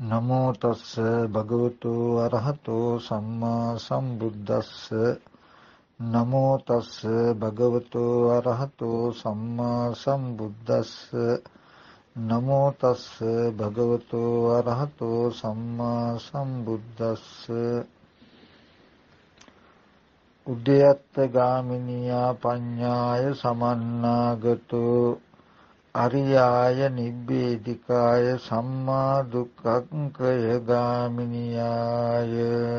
නමෝ තස්ස භගවතු අරහතෝ සම්මා සම්බුද්දස්ස නමෝ තස්ස භගවතු අරහතෝ සම්මා සම්බුද්දස්ස නමෝ තස්ස භගවතු අරහතෝ සම්මා සම්බුද්දස්ස උද්‍යත්ත ගාමිනියා පඤ්ඤාය සමන්නාගතෝ අරියාය නිබ්බේධිකාය සම්මා දුක්ඛංකය ගාමිනියාය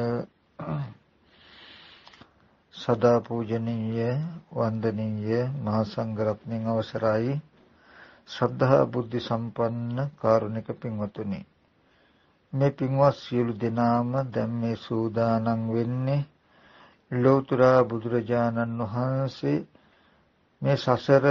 සදා පූජනීය වන්දනීය මහා සංඝරත්නයන් අවසරයි ශ්‍රද්ධා බුද්ධ සම්පන්න කාරුණික පින්වතුනි මේ පින්වත් සියලු දෙනාම දැන් මේ සූදානම් වෙන්නේ ලෝතර බුදුරජාණන් වහන්සේ මේ සසර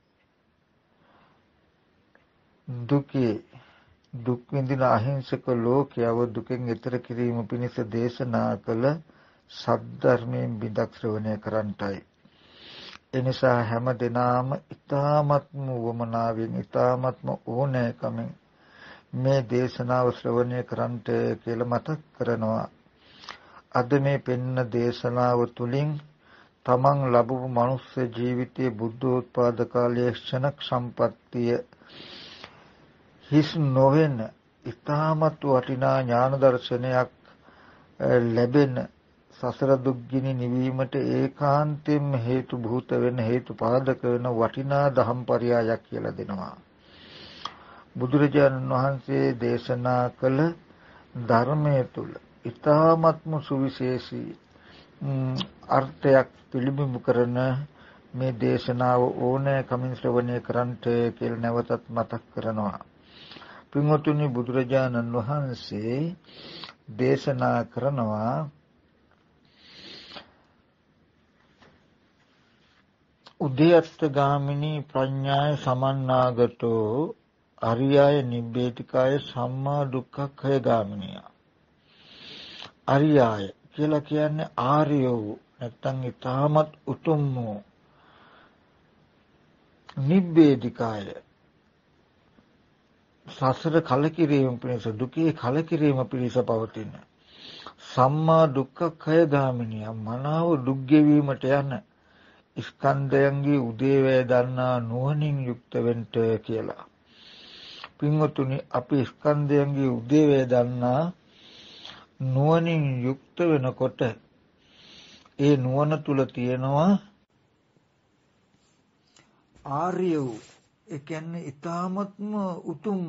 දුක් විඳින අහිංසක ලෝකයව දුකෙන් එතර කිරීම පිණිස දේශනා කළ සද්ධර්මයෙන් බිඳක් ශ්‍රවණය කරන්ටයි. එනිසා හැම දිනාම ඊ타ත්ම වමනාවෙන් ඊ타ත්ම ඕනෑකමින් මේ දේශනාව ශ්‍රවණය කරන්ට කියලා මතක් කරනවා. අද මේ පෙන්න දේශනාව තුළින් තමන් ලැබුණු මනුස්ස ජීවිතයේ බුද්ධෝත්පාද කාලයේ ක්ෂණ සම්පත්තිය හිස් නොවන ඊ타මත් වටිනා ඥාන දර්ශනයක් ලැබෙන සසර දුක්ගිනි නිවීමට ඒකාන්තයෙන් හේතු භූත වෙන හේතු පාදක වෙන වටිනා දහම් පරයයක් කියලා දෙනවා. බුදුරජාණන් වහන්සේ දේශනා කළ ධර්මයේ තුල ඊ타මත්ම සුවිශේෂී අර්ථයක් පිළිබිඹු කරන මේ දේශනාව ඕනෑ කමින් ශ්‍රවණය කරන්ට කියලා නැවතත් මතක් කරනවා. පින්වතුනි බුදුරජාණන් වහන්සේ දේශනා කරනවා උද්‍යත්ත ගාමිනී ප්‍රඥාය සමන්නාගතෝ අරියාය නිබ්බේධිකාය සම්මා දුක්ඛක්ඛය ගාමිනිය. අරියාය කියලා කියන්නේ ආර්යෝ නැත්තම් ඊටමත් උතුම් වූ නිබ්බේධිකාය සසර කලකිරීම පිණිස දුකේ කලකිරීම පිණිස පවතින සම්මා දුක්ඛක්ඛය ගාමිනිය මනාව දුක් ගෙවීමට යන ස්කන්ධයන්ගේ උදේවැය දන්නා නුවණින් යුක්ත වෙන්න කියලා. පින්වතුනි අපි ස්කන්ධයන්ගේ උදේවැය දන්නා නුවණින් යුක්ත වෙනකොට ඒ නුවණ තුල තියෙනවා ආර්ය වූ ඒ කියන්නේ ඊ타මත්ම උතුම්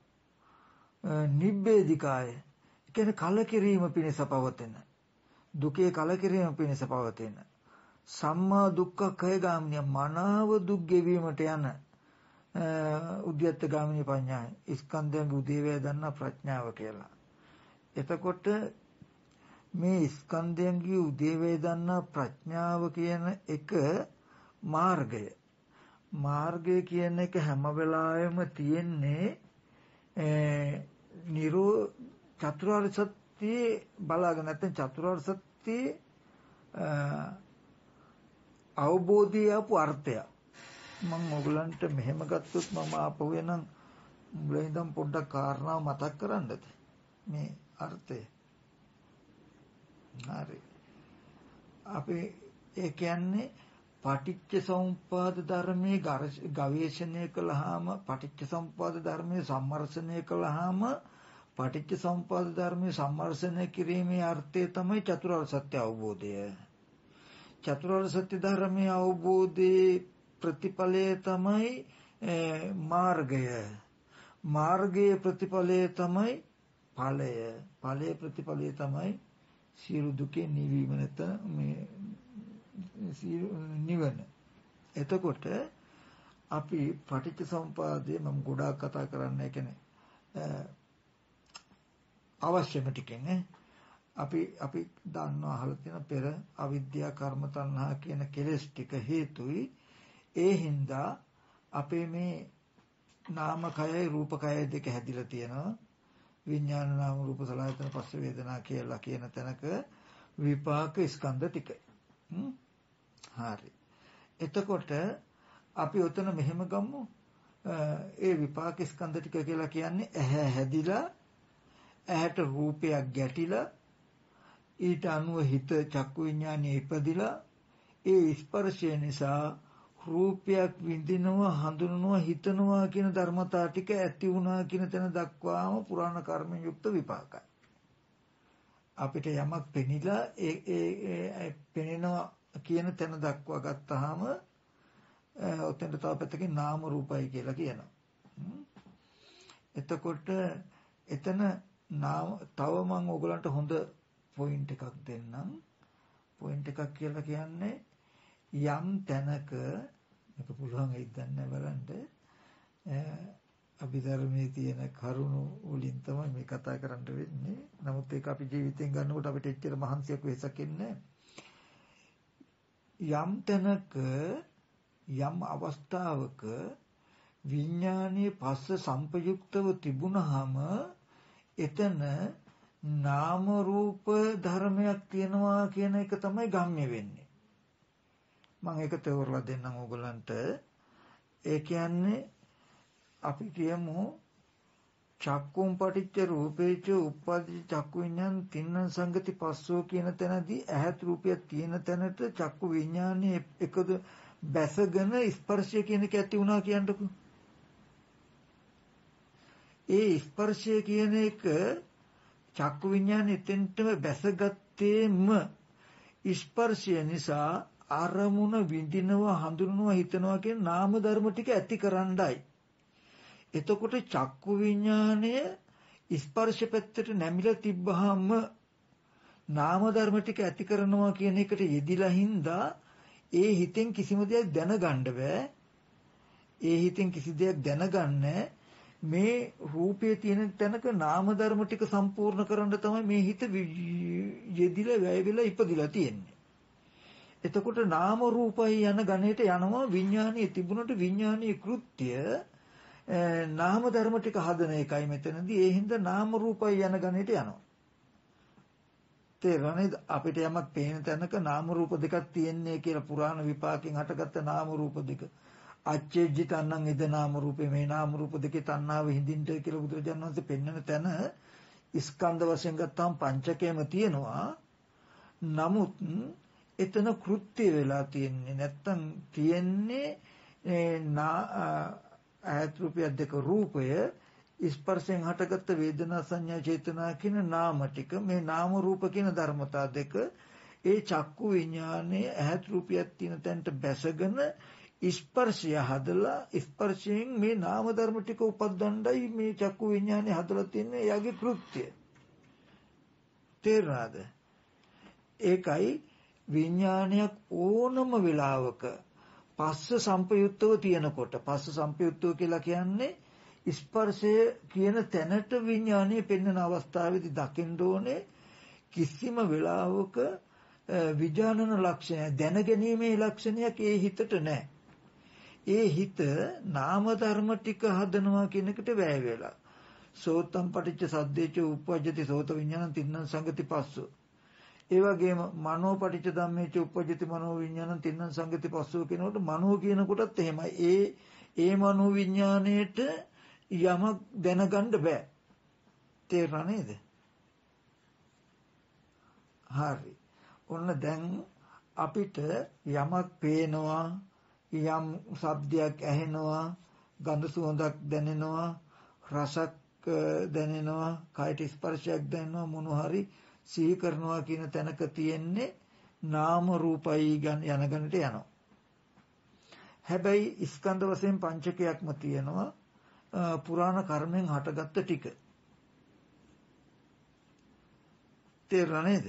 නිබ්බේධිකාය ඒ කියන්නේ කලකිරීම පිණිස පවතින දුකේ කලකිරීම පිණිස පවතින සම්මා දුක්ඛක්ඛය ගාමිනිය මනාව දුක් ගෙවීමට යන උද්‍යත්ත ගාමිනී පඤ්ඤාය ස්කන්ධයන්ගේ උදේවැය දන්නා ප්‍රඥාව කියලා. එතකොට මේ ස්කන්ධයන්ගේ උදේවැය දන්නා ප්‍රඥාව කියන එක මාර්ගය. මාර්ගය කියන එක හැම වෙලාවෙම තියෙන්නේ චතුරාර්ය සත්‍ය බලාගෙන නැත්නම් චතුරාර්ය සත්‍ය අවබෝධය අපු අර්ථය. මම ඔයගලන්ට මෙහෙම ගත්තොත් මම ආපහු එනම් මුලින්දම පොඩ්ඩක් කාරණාව මතක් කරන්නද මේ අර්ථය. හරි. අපි ඒ කියන්නේ පටිච්ච සමුප්පාද ධර්මයේ ගවේෂණය කළාම පටිච්ච සමුප්පාද ධර්මයේ සම්මර්ෂණය කළාම පටිච්ච සමුප්පාද ධර්මයේ සම්මර්ෂණය කිරීමේ අර්ථය තමයි චතුරාර්ය සත්‍ය අවබෝධය. චතුරාර්ය සත්‍ය ධර්මයේ අවබෝධයේ ප්‍රතිඵලය තමයි මාර්ගය. මාර්ගයේ ප්‍රතිඵලය තමයි ඵලය. ඵලයේ ප්‍රතිඵලය තමයි සියලු දුකේ නිවීම නැත්නම් මේ නිවන. එතකොට අපි පටිච්ච සමුප්පාදයේ මම ගොඩාක් කතා කරන්න කියන්නේ අවශ්‍යම ටිකෙන් අපි දන්නවා අහලා තියෙන පෙර අවිද්‍යා කර්ම තණ්හා කියන කෙලෙස් ටික හේතුයි. ඒ හින්දා අපේ මේ නාමකයයි රූපකයයි දෙක හැදිලා තියෙනවා. විඥාන නාම රූප සලආයතන පස්ස වේදනා කියලා කියන තැනක විපාක ස්කන්ධ ටික. හරි. එතකොට අපි උතන මෙහෙම ගමු. ඒ විපාක ස්කන්ධ ටික කියලා කියන්නේ ඇහැ හැදිලා ඇහැට රූපයක් ගැටිලා ඊට අනුව හිත චක්කු විඥානයේ ඉපදිලා ඒ ස්පර්ශය නිසා රූපයක් විඳිනවා හඳුනනවා හිතනවා කියන ධර්මතා ටික ඇති වුණා කියන තැන දක්වාම පුරාණ කර්මෙන් යුක්ත විපාකයි. අපිට යමක් පෙනිලා ඒ පෙනෙනවා කියන තැන දක්වා ගත්තාම ඔතෙන්ට තව පැත්තකින් නාම රූපයි කියලා කියනවා. එතකොට එතන තව මම ඔයගලන්ට හොඳ පොයින්ට් එකක් දෙන්නම්. පොයින්ට් එකක් කියලා කියන්නේ යම් තැනක මේක පුළුවන් වෙයිද නැහැ බලන්න. අභිධර්මයේ තියෙන කරුණු වලින් තමයි මේ කතා කරන්න වෙන්නේ. නමුත් ඒක අපි ජීවිතෙන් ගන්නකොට අපිට එච්චර මහන්සියක් වෙසක් ඉන්නේ යම් තැනක යම් අවස්ථාවක විඥානීය පස්ස සංපයුක්තව තිබුණාම එතන නාම රූප ධර්මයක් තියෙනවා කියන එක තමයි ගම්ම්‍ය වෙන්නේ. මම ඒක තේරුම්ලා දෙන්නම් ඕගලන්ට. ඒ කියන්නේ අපි කියමු චක්කුම් පටිච්ච රූපේච උප්පදි චක්කු විඥාන තින්න සංගති පස්සෝ කියන තැනදී ඇහත් රූපය තියෙන තැනට චක්කු විඥානයේ එකද බැසගෙන ස්පර්ශය කියන එක ඇති වුණා කියන්නකො. ඒ ස්පර්ශය කියන එක චක්කු විඥානේ එතෙන්ටම බැසගත්තේම ස්පර්ශය නිසා අරමුණ විඳිනවා හඳුනනවා හිතනවා කියන නාම ධර්ම ටික ඇති කරන්නයි. එතකොට චක්කු විඥානය ස්පර්ශ පැත්තට නැමිලා තිබ්බහම නාම ධර්ම ටික ඇති කරනවා කියන එකට යෙදිලා හින්දා ඒ හිතෙන් කිසිම දෙයක් දැනගන්න බෑ. ඒ හිතෙන් කිසි දෙයක් දැනගන්නේ මේ රූපයේ තියෙන තැනක නාම ධර්ම ටික සම්පූර්ණ කරන්න තමයි මේ හිත යෙදිලා වැය වෙලා ඉපදිලා තියෙන්නේ. එතකොට නාම රූපයි යන ගණයට යනවා විඥානීය තිබුණට විඥානීය කෘත්‍ය නාම ධර්ම ටික හදන එකයි මෙතනදී. ඒ හින්දා නාම රූපයි යන ගණයට යනවා. තේරෙනවද? අපිට යමක් පේන තැනක නාම රූප දෙකක් තියෙන්නේ කියලා පුරාණ විපාකෙන් හටගත්ත නාම රූප දෙක. අච්චේජ්ජි තණ්හං ඉද නාම රූපේ මේ නාම රූප දෙකේ තණ්හාව හිඳින්න කියලා බුදුරජාණන් වහන්සේ පෙන්වන තැන ස්කන්ධ වශයෙන් ගත්තාම පංචකයම තියෙනවා. නමුත් එතන කෘත්‍ය වෙලා තියෙන්නේ නැත්තම් තියෙන්නේ ආයත රූපය දෙක රූපය ස්පර්ශයෙන් හටගත්ත වේදනා සංඥා චේතනා කියන නාම ටික මේ නාම රූප කියන ධර්මතා දෙක ඒ චක්කු විඥානයේ ආයත රූපයක් තියෙන තැනට බැසගෙන ස්පර්ශය හදලා ස්පර්ශයෙන් මේ නාම ධර්ම ටික උපද්දණ්ඩයි මේ චක්කු විඥානය හදලා තින්නේ එයාගේ කෘත්‍ය. තේරුණාද? ඒකයි විඥානයක් ඕනම වෙලාවක පස්ස සංපයුක්තව තියෙනකොට පස්ස සංපයුක්තව කියලා කියන්නේ ස්පර්ශය කියන තැනට විඥානය පෙන්වන අවස්ථාවේදී දකින්න ඕනේ කිසිම වෙලාවක විඥානන ලක්ෂණය දැනගැනීමේ ලක්ෂණයක් ඒ හිතට නැහැ. ඒ හිත නාම ධර්ම ටික හදනවා කියන එකට වැය වෙලා. සෝතම් පටිච්ච සද්දේච උප්පජ්ජති සෝත විඥානං තින්න සංගති පස්සෝ. ඒ වගේම මනෝ පටිච්ච ධම්මේච උප්පජ්ජති මනෝ විඥානං තින්න සංගති පස්සෝ කියනකොට මනෝ කියන කොටත් එහෙමයි. ඒ මනෝ විඥාණයට යමක් දැනගන්න බෑ. තේරුණා නේද? හරි. ඔන්න දැන් අපිට යමක් පේනවා යම් ශබ්දයක් ඇහෙනවා ගඳ සුවඳක් දැනෙනවා රසක් දැනෙනවා කායට ස්පර්ශයක් දැනෙනවා මොන හරි සිහි කරනවා කියන තැනක තියෙන්නේ නාම රූපයි යන ගණට යනවා. හැබැයි ස්කන්ධ වශයෙන් පංචකයක්ම තියෙනවා පුරාණ කර්මෙන් හටගත්ත ටික. තේරුණා නේද?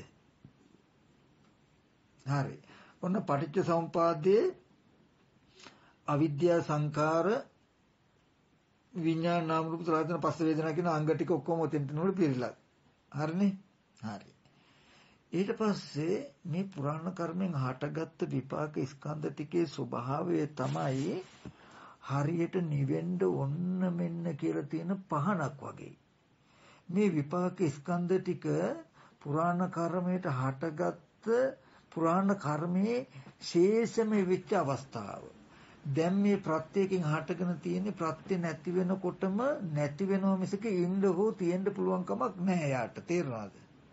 හරි. ඔන්න පටිච්ච සමුපාදයේ අවිද්‍යා සංඛාර විඥාන නාම රූප සලආයතන පස්ස වේදනා කියන අංග ටික ඔක්කොම ඔතෙන්ට නෝඩ පිළිලා. හරිනේ? හරි. ඊට පස්සේ මේ පුරාණ කර්මෙන් හටගත්ත විපාක ස්කන්ධ ටිකේ ස්වභාවය තමයි හරියට නිවෙන්න ඔන්න මෙන්න කියලා තියෙන පහනක් වගේ. මේ විපාක ස්කන්ධ ටික පුරාණ කර්මයට හටගත්ත පුරාණ කර්මයේ ශේෂම වෙච්ච අවස්ථාව. දැන් මේ ප්‍රත්‍යයෙන් හටගෙන තියෙන ප්‍රත්‍ය නැති වෙනකොටම නැති වෙනව මිසක ඉන්න හෝ තියෙන්න පුළුවන් කමක් නැහැ යාට. තේරෙනවද?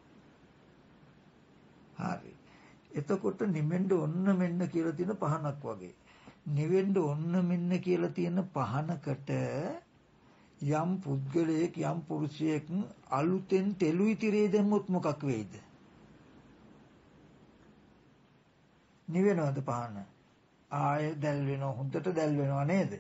හරි. එතකොට නිවෙන්න ඔන්න මෙන්න කියලා තියෙන පහනක් වගේ. නිවෙන්න ඔන්න මෙන්න කියලා තියෙන පහනකට යම් පුද්ගලයෙක් යම් පුරුෂයෙක් අලුතෙන් තෙලු ඉතිරේ දැම්මොත් මොකක් වෙයිද? නිවෙනවද පහන? ආය දැල් වෙනව, හොඳට දැල් වෙනව නේද?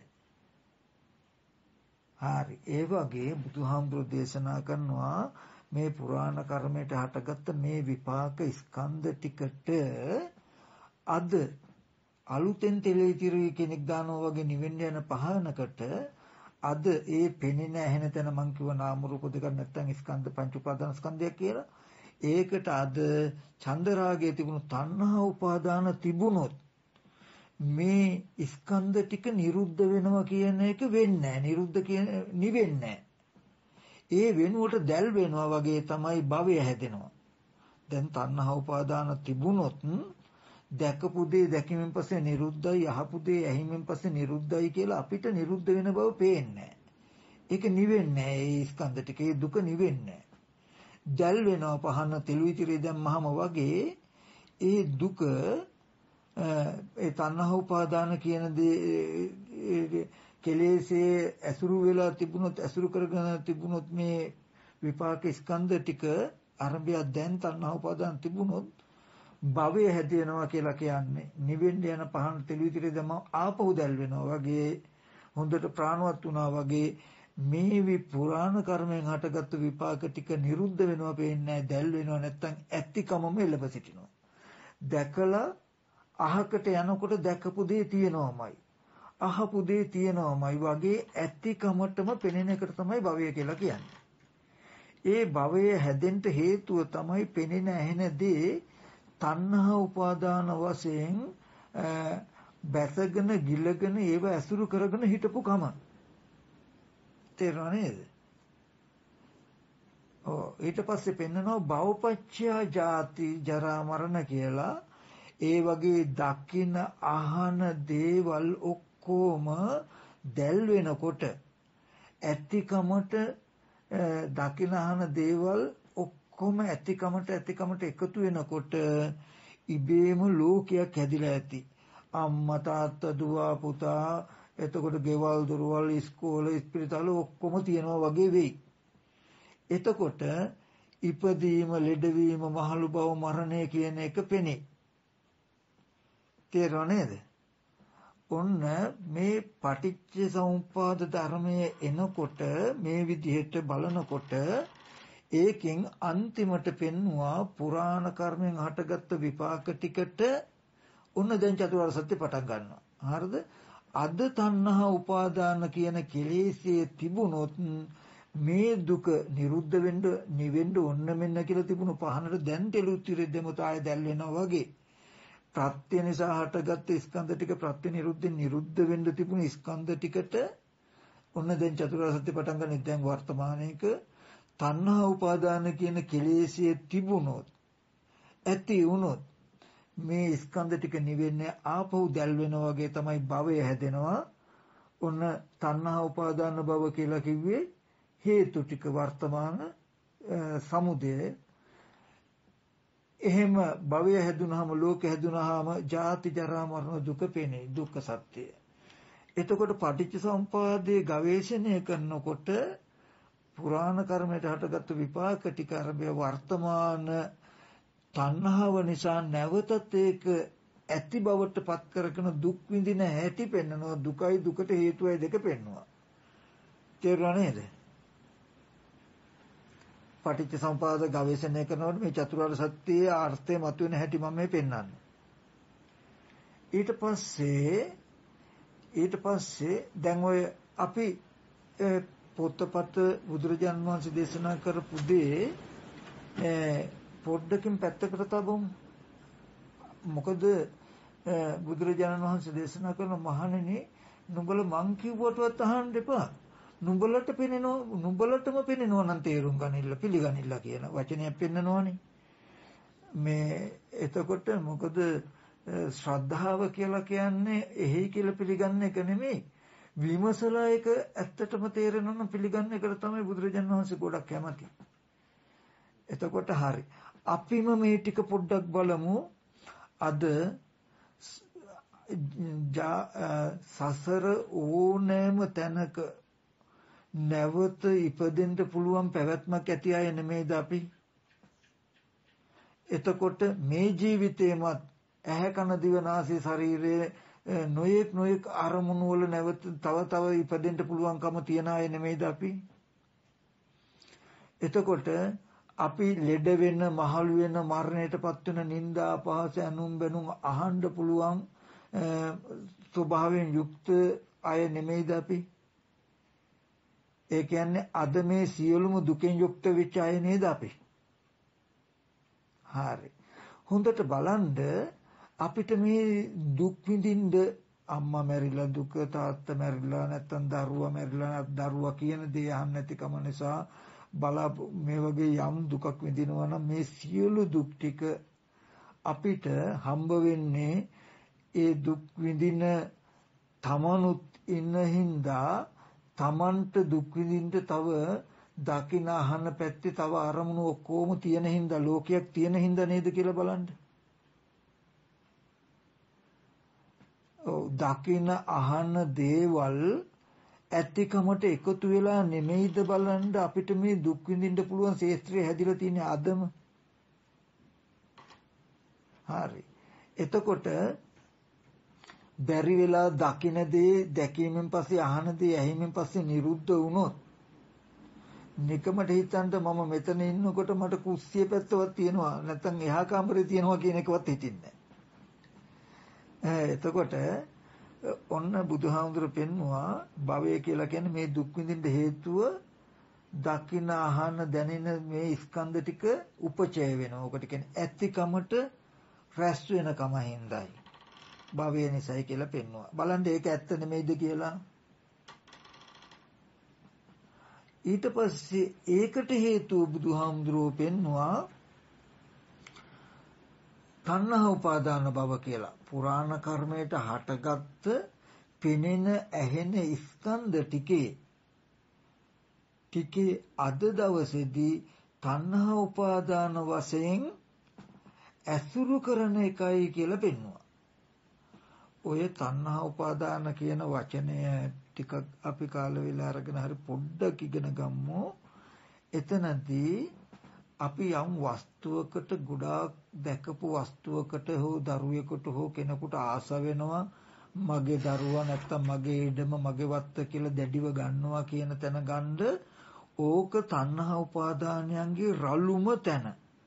හරි. ඒ වගේ බුදුහාමුදුරු දේශනා කරනවා මේ පුරාණ කර්මයට හටගත්ත මේ විපාක ස්කන්ධ ටිකට අද අලුතෙන් තෙල ඉතිරි කෙනෙක් දානවා වගේ නිවෙන්න යන පහනකට අද ඒ පෙනෙන ඇහෙන තැන මං කිව්ව නාම රූප දෙක නැත්තම් ස්කන්ධ පංච උපාදාන ස්කන්ධය කියලා. ඒකට අද චන්දරාගයේ තිබුණු තණ්හා උපාදාන තිබුණොත් මේ ස්කන්ධ ටික නිරුද්ධ වෙනවා කියන එක වෙන්නේ නැහැ. නිරුද්ධ කියන නිවෙන්නේ ඒ වෙනුවට දැල් වෙනවා වගේ තමයි භවය හැදෙනවා. දැන් තණ්හා උපාදාන තිබුණොත් දැකපු දේ දැකීමෙන් පස්සේ නිරුද්ධයි, අහපු දේ ඇහිමෙන් පස්සේ නිරුද්ධයි කියලා අපිට නිරුද්ධ වෙන බව පේන්නේ නැහැ. ඒක නිවෙන්නේ නැහැ. ඒ ස්කන්ධ ටිකේ දුක නිවෙන්නේ නැහැ. දැල් වෙනවා පහන තෙලු ඉතිරි දැම්මහම වගේ ඒ දුක ඒ තණ්හා උපාදාන කියන දේ කෙලෙසේ ඇසුරු වෙලා තිබුණොත් ඇසුරු කරගෙන තිබුණොත් මේ විපාක ස්කන්ධ ටික අරඹය දැන් තණ්හා උපාදාන තිබුණොත් භවය හැදෙනවා කියලා කියන්නේ නිවෙන්න යන පහන තෙලු ඉතිරි දැම්ම ආපහු දැල් වෙනවා වගේ හොඳට ප්‍රාණවත් වුණා වගේ මේ පුරාණ කර්මයෙන් හටගත්තු විපාක ටික නිරුද්ධ වෙනවා පේන්නේ නැහැ. දැල් වෙනවා නැත්තම් ඇත්තිකමම එළඹ සිටිනවා. දැකලා අහකට යනකොට දැකපු දේ තියෙනවමයි. අහපු දේ තියෙනවමයි වගේ ඇත්තිකමටම පෙනෙන එකට තමයි භවය කියලා කියන්නේ. ඒ භවය හැදෙන්න හේතුව තමයි පෙනෙන ඇහෙන දේ තණ්හා උපාදාන වශයෙන් බැසගෙන ගිලගෙන ඒව ඇසුරු කරගෙන හිටපු කම. තේරුණා නේද? ඊට පස්සේ පෙන්නනවා භවපච්චය ජාති ජරා මරණ කියලා. ඒ වගේ දකින අහන දේවල් ඔක්කොම දැල් වෙනකොට ඇතිකමට දකින අහන දේවල් ඔක්කොම ඇතිකමට එකතු වෙනකොට ඉබේම ලෝකයක් හැදිලා ඇති. අම්මා තාත්තා දුව පුතා එතකොට ගෙවල් දොරවල් ඉස්කෝල ඉස්පිරිතාල ඔක්කොම තියනවා වගේ වෙයි. එතකොට ඉපදීම ලෙඩවීම මහලු බව මරණය කියන එක පෙනේ. තේරුණා නේද? ඔන්න මේ පටිච්ච සමුප්පාද ධර්මයේ එනකොට මේ විදිහට බලනකොට ඒකෙන් අන්තිමට පෙන්නවා පුරාණ කර්මෙන් හටගත්ත විපාක ටිකට ඔන්න දැන් චතුරාර්ය සත්‍ය පටන් ගන්නවා. හරිද? අද තණ්හා උපාදාන කියන කෙලෙස්යේ තිබුණොත් මේ දුක නිරුද්ධ වෙන්න නිවෙන්න ඔන්න මෙන්න කියලා තිබුණු පහනට දැන් තෙලුත් ඉරෙද්දම තාය දැල් වෙනවා වගේ. ප්‍රත්‍ය නිසා හටගත්ත ස්කන්ධ ටික ප්‍රත්‍ය නිරුද්ධ වෙන්න තිබුණු ස්කන්ධ ටිකට ඔන්න දැන් චතුරාර්ය සත්‍ය පටන් ගන්න දැන් වර්තමානයේක තණ්හා උපාදාන කියන කෙලෙස්යේ තිබුණොත් ඇති වුණොත් මේ ස්කන්ධ ටික නිවෙන්නේ ආපහු දැල් වෙනවා වගේ තමයි භවය හැදෙනවා. ඔන්න තණ්හා උපාදාන භව කියලා කිව්වේ හේතු ටික වර්තමාන සමුදය. එහෙම භවය හැදුනහම ලෝක හැදුනහම ජාති ජරා මරණ දුක පෙනේ. දුක්ඛ සත්‍යය. එතකොට පටිච්ච සමුප්පාදයේ ගවේෂණය කරනකොට පුරාණ කර්මයට හටගත්තු විපාක ටික අරබය වර්තමාන තණ්හාව නිසා නැවතත් ඒක ඇති බවට පත් කරගෙන දුක් විඳින හැටි පෙන්වනවා. දුකයි දුකට හේතුවයි දෙක පෙන්වනවා. තේරුණා නේද? පටිච්ච සමුප්පාද ගවේෂණය කරනකොට මේ චතුරාර්ය සත්‍යයේ අර්ථය මතුවෙන හැටි මම මේ පෙන්වන්නේ. ඊට පස්සේ දැන් ඔය අපි පොතපත බුදුරජාන් වහන්සේ දේශනා කරපු දේ පොඩ්ඩකින් පැත්තකට තබමු. මොකද බුදුරජාණන් වහන්සේ දේශනා කරන මහණෙනි නුඹලා මං කිව්වටවත් අහන්න එපා. නුඹලටම පෙනෙනවා නම් තේරුම් ගනින්න පිළිගනින්න කියන වචනයක් පෙන්නනවනේ. මේ එතකොට මොකද ශ්‍රද්ධාව කියලා කියන්නේ එහෙයි කියලා පිළිගන්න එක නෙමෙයි. විමසලා ඒක ඇත්තටම තේරෙනවා නම් පිළිගන්න එකට තමයි බුදුරජාණන් වහන්සේ ගොඩක් කැමති. එතකොට හරි. අපිම මේ ටික පොඩ්ඩක් බලමු. අද සසර ඕනෑම තැනක නැවත ඉපදෙන්න පුළුවන් පැවැත්මක් ඇති අය නෙමෙයිද අපි? එතකොට මේ ජීවිතේමත් ඇහැ කන දිව නාසය ශරීරයේ නොයෙක් අරමුණු වල නැවත තව ඉපදෙන්න පුළුවන්කම තියන අය නෙමෙයිද අපි? එතකොට අපි ලෙඩ වෙන, මහලු වෙන, මරණයටපත් වෙන නිന്ദා අපහාස ඇනුම් බැනුම් අහන්න පුළුවන් ස්වභාවයෙන් යුක්ත අය නෙමෙයිද අපි? ඒ කියන්නේ අද මේ සියලුම දුකෙන් යුක්ත වෙච්ච අය නේද අපි? හරි. හොඳට බලන්න අපිට මේ දුක් විඳින්න අම්මා මැරිලා දුක, තාත්තා මැරිලා නැත්නම් දරුවා මැරිලා දරුවා කියන දේ අහන්න නැතිකම නිසා මේ වගේ යම් දුකක් විඳිනවා නම් මේ සියලු දුක් ටික අපිට හම්බ වෙන්නේ ඒ දුක් විඳින තමනුත් ඉන්න හින්දා තමන්ට දුක් විඳින්න තව දකින අහන පැත්තේ තව අරමුණු ඔක්කොම තියෙන හින්දා ලෝකයක් තියෙන හින්දා නේද කියලා බලන්න. දකින අහන දේවල් ඇතිකමට එකතු වෙලා නෙමෙයිද බලන්න අපිට මේ දුක් විඳින්න පුළුවන් ශේත්‍රය හැදිලා තියෙන්නේ අදම. හරි. එතකොට බැරි වෙලා දකින දේ දැකීමෙන් පස්සේ අහන දේ ඇහිමෙන් පස්සේ නිරුද්ධ වුණොත් නිකමට හිතන්න මම මෙතන ඉන්නකොට මට කුස්සිය පැත්තවත් තියෙනවා නැත්නම් එහා කාමරේ තියෙනවා කියන එකවත් හිතින්නේ නැහැ. එතකොට ඔන්න බුදුහාමුදුර පෙන්නවා භවය කියලා කියන්නේ මේ දුක් විඳින්න හේතුව දකින අහන දැනෙන මේ ස්කන්ධ ටික උපචය වෙනවා. ඔකට කියන්නේ ඇතිකමට රැස් වෙනකම හින්දායි. භවය නිසායි කියලා පෙන්නවා. බලන්න ඒක ඇත්ත නෙමෙයිද කියලා. ඊට පස්සේ ඒකට හේතුව බුදුහාමුදුරුවෝ පෙන්නවා තණ්හා උපාදාන භව කියලා. පුරාණ කර්මයට හටගත්ත පෙනෙන ඇහෙන ස්කන්ධ ටිකේ අද දවසේදී තණ්හා උපාදාන වශයෙන් ඇසුරු කරන එකයි කියලා පෙන්නවා. ඔය තණ්හා උපාදාන කියන වචනය ටිකක් අපි කාල වේලා අරගෙන හරි පොඩ්ඩක් ඉගෙන ගමු. එතනදී අපි යම් වස්තුවකට ගොඩාක් දැකපු වස්තුවකට හෝ දරුවෙකුට හෝ කෙනෙකුට ආස වෙනවා මගේ දරුවා නැත්තම් මගේ ඉඩම මගේ වත්ත කියලා දැඩිව ගන්නවා කියන තැන ගන්න ඕක තණ්හා උපාදානයන්ගේ රළුම තැන.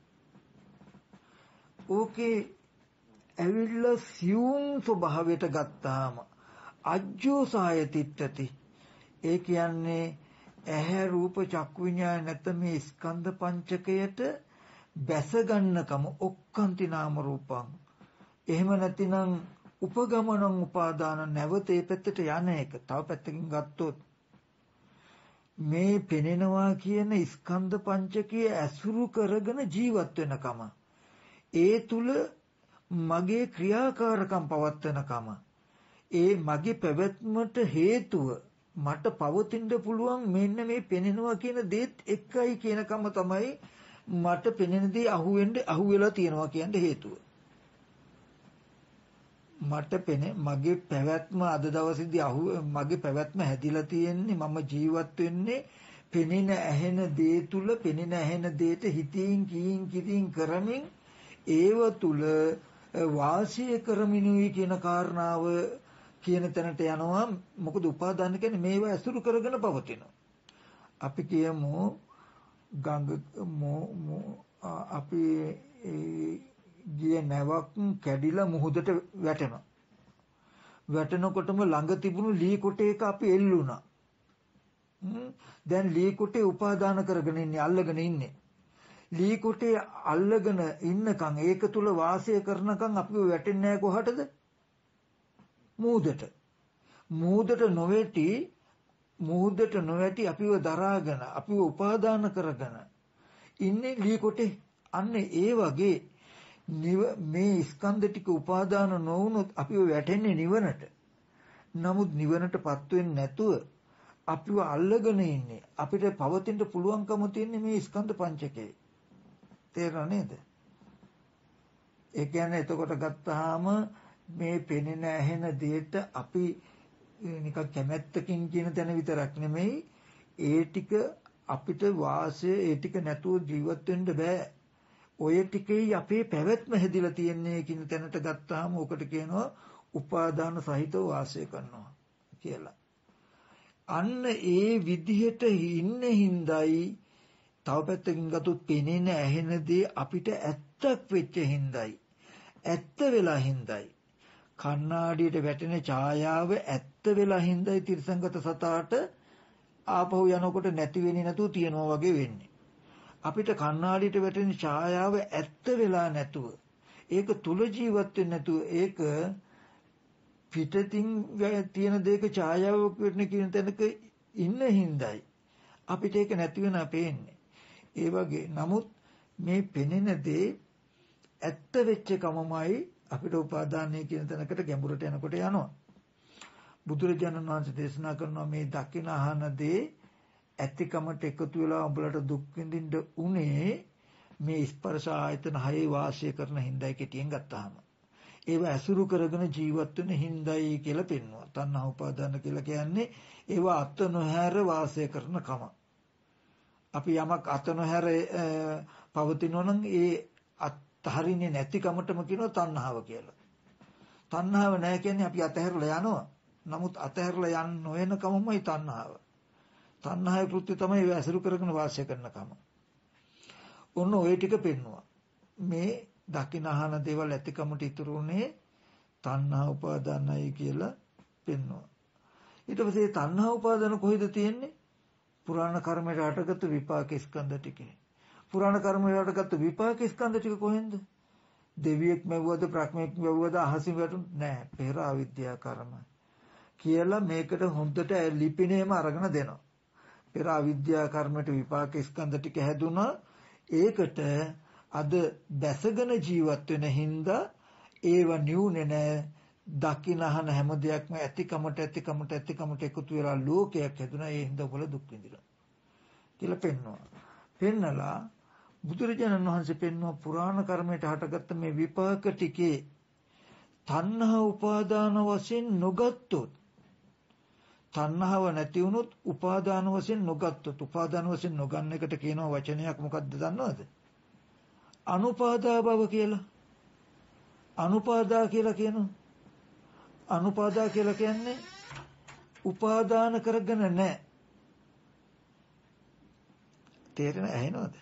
ඕකේ ඇවිල්ලා සියුම් ස්වභාවයට ගත්තාම අජ්ජෝසාය තිට්ඨති. ඒ කියන්නේ ඇහැ රූප චක්කු විඤ්ඤාණ නැත්නම් මේ ස්කන්ධ පංචකයට බැස ගන්නකම ඔක්කාන්ති නාම රූපං. එහෙම නැතිනම් උපගමනං උපාදාන නැවත ඒ පැත්තට යන එක. තව පැත්තකින් ගත්තොත් මේ පෙනෙනවා කියන ස්කන්ධ පංචකයේ ඇසුරු කරගෙන ජීවත් වෙනකම ඒ තුල මගේ ක්‍රියාකාරකම් පවත්වනකම ඒ මගේ පැවැත්මට හේතුව මට පවතින්න පුළුවන් මෙන්න මේ පෙනෙනවා කියන දේත් එකයි කියනකම තමයි මට පෙනෙන දේ අහුවෙලා තියෙනවා කියන හේතුව. මට මගේ පැවැත්ම අද දවසේදී මගේ පැවැත්ම හැදිලා තියෙන්නේ මම ජීවත් වෙන්නේ පෙනෙන ඇහෙන දේ තුල පෙනෙන ඇහෙන දේට හිතින් කියින් කරමින් ඒව තුල වාසය කරමිනුයි කියන කාරණාව කියන තැනට යනවා. මොකද උපාදාන කියන්නේ මේවා ඇසුරු කරගෙන පවතිනවා. අපි කියමු අපි ගිය නැවක් කැඩිලා මුහුදට වැටෙනවා. වැටෙනකොටම ළඟ තිබුණු ලී කොටයක අපි එල්ලුණා. දැන් ලී කොටේ උපාදාන කරගෙන ඉන්නේ අල්ලගෙන ඉන්නේ. ලී කොටේ අල්ලගෙන ඉන්නකන් ඒක තුල වාසය කරනකන් අපිව වැටෙන්නේ නැහැ කොහටද? මුහුදට නොවැටි අපිව දරාගෙන අපිව උපාදාන කරගෙන ඉන්නේ ලී කොටේ. අන්න ඒ වගේ මේ ස්කන්ධ ටික උපාදාන නොවුනොත් අපිව වැටෙන්නේ නිවනට. නමුත් නිවනටපත් වෙන්නේ නැතුව අපිව අල්ලගෙන ඉන්නේ. අපිට පවතින්න පුළුවන්කම තියෙන්නේ මේ ස්කන්ධ පංචකේ. තේරෙනව නේද? ඒ කියන්නේ එතකොට ගත්තාම මේ පෙනෙන ඇහෙන දෙයට අපි නිකන් කැමැත්තකින් කියන තැන විතරක් නෙමෙයි ඒ ටික අපිට වාසය ඒ ටික නැතුව ජීවත් වෙන්න බෑ. ඔය ටිකේ අපේ පැවැත්ම හැදිලා තියන්නේ කියන තැනට ගත්තාම ඔකට කියනවා උපාදාන සහිතව වාසය කරනවා කියලා. අන්න ඒ විදිහට ඉන්න හිඳයි තව පැත්තකින් ගත්තොත් පෙනෙන ඇහෙන දේ අපිට ඇත්තක් වෙච්ච හිඳයි ඇත්ත වෙලා හිඳයි කණ්ණාඩියට වැටෙන ඡායාව ඇත්ත වෙලා හිඳයි තිරසංගත සතාට ආපහු යනකොට නැති වෙන්නේ නැතුව තියනවා වගේ වෙන්නේ. අපිට කණ්ණාඩියට වැටෙන ඡායාව ඇත්ත වෙලා නැතුව ඒක තුල ජීවත් වෙන්නේ නැතුව ඒක පිටතින් තියෙන දෙයක ඡායාවක් වෙන්න කියන තැනක ඉන්න හිඳයි අපිට ඒක නැති වෙනා පේන්නේ. ඒ වගේ නමුත් මේ පෙනෙන දේ ඇත්ත වෙච්ච කමමයි අපිට උපාදානය කියන තැනකට ගැඹුරට යනකොට යනවා. බුදුරජාණන් වහන්සේ දේශනා කරනවා මේ දකින අහන දේ ඇතිකමට එකතු වෙලා උඹලට දුක් විඳින්න උනේ මේ ස්පර්ශ ආයතන හයේ වාසය කරන හිඳයි කෙටියෙන් ගත්තාම. ඒව ඇසුරු කරගෙන ජීවත් වෙන හිඳයි කියලා පෙන්වනවා. තණ්හා උපාදාන කියලා කියන්නේ ඒව අත නොහැර වාසය කරන කම. අපි යමක් අත නොහැර පවතිනවා නම් ඒ අත්හරින්නේ නැති කමටම කියනවා තණ්හාව කියලා. තණ්හාව නැහැ කියන්නේ අපි අතහැරලා යනවා. නමුත් අතහැරලා යන්න නොවන කමමයි තණ්හාව. තණ්හාවේ කෘත්‍ය තමයි ඒව ඇසුරු කරගෙන වාසය කරන කම. ඔන්න ඔය ටික පෙන්වනවා. මේ දකින අහන දේවල් ඇතිකමට ඉතුරුනේ තණ්හා උපාදානයි කියලා පෙන්වනවා. ඊට පස්සේ තණ්හා උපාදාන කොහෙද තියෙන්නේ? පුරාණ කර්මයට අටගත් විපාක ස්කන්ධ ටිකේ. පුරාණ කර්මයට අටගත් විපාක ස්කන්ධ ටික කොහෙන්ද? දෙවියෙක් මැව්වද ප්‍රඥෙක් මැව්වද අහසින් වැටුනේ නැහැ. පෙර අවිද්‍යා කර්ම කියලා මේකට හොඳට ලිපිනේම අරගෙන දෙනවා. පෙර අවිද්‍යා කර්මයට විපාක ස්කන්ධ ටික හැදුනා. ඒකට අද දැසගෙන ජීවත් වෙන හින්දා ඒව නිවුනේ නැහැ. දකින අහන හැම දෙයක්ම ඇතිකමට එකතු වෙලා ලෝකයක් හැදුනා. ඒ හින්දා ඔයගොල්ලෝ දුක් විඳිනවා කියලා පෙන්වනවා. පෙන්නලා බුදුරජාණන් වහන්සේ පෙන්වුවා පුරාණ කර්මයට හටගත්ත මේ විපාක ටිකේ තණ්හා උපාදාන වශයෙන් නොගත්තොත් තණ්හාව නැති වුණොත් උපාදාන වශයෙන් නොගත්තොත් උපාදාන වශයෙන් නොගන්න එකට කියනවා වචනයක් මොකක්ද දන්නවද? අනුපාදා භව කියලා. අනුපාදා කියලා කියනවා. අනුපාදා කියලා කියන්නේ උපාදාන කරගෙන නැහැ. තේරෙන ඇහෙනවද?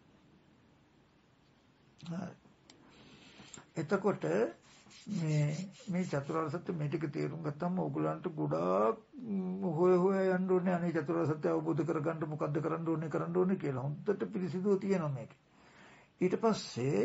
එතකොට මේ චතුරාර්ය සත්‍ය මේ ටික තේරුම් ගත්තම ඕගොල්ලන්ට ගොඩාක් හොය යන්න ඕනේ අනේ චතුරාර්ය සත්‍ය අවබෝධ කරගන්න මොකද්ද කරන්න ඕනේ කියලා. හොඳට පිළිසිදුව තියෙනවා මේක. ඊට පස්සේ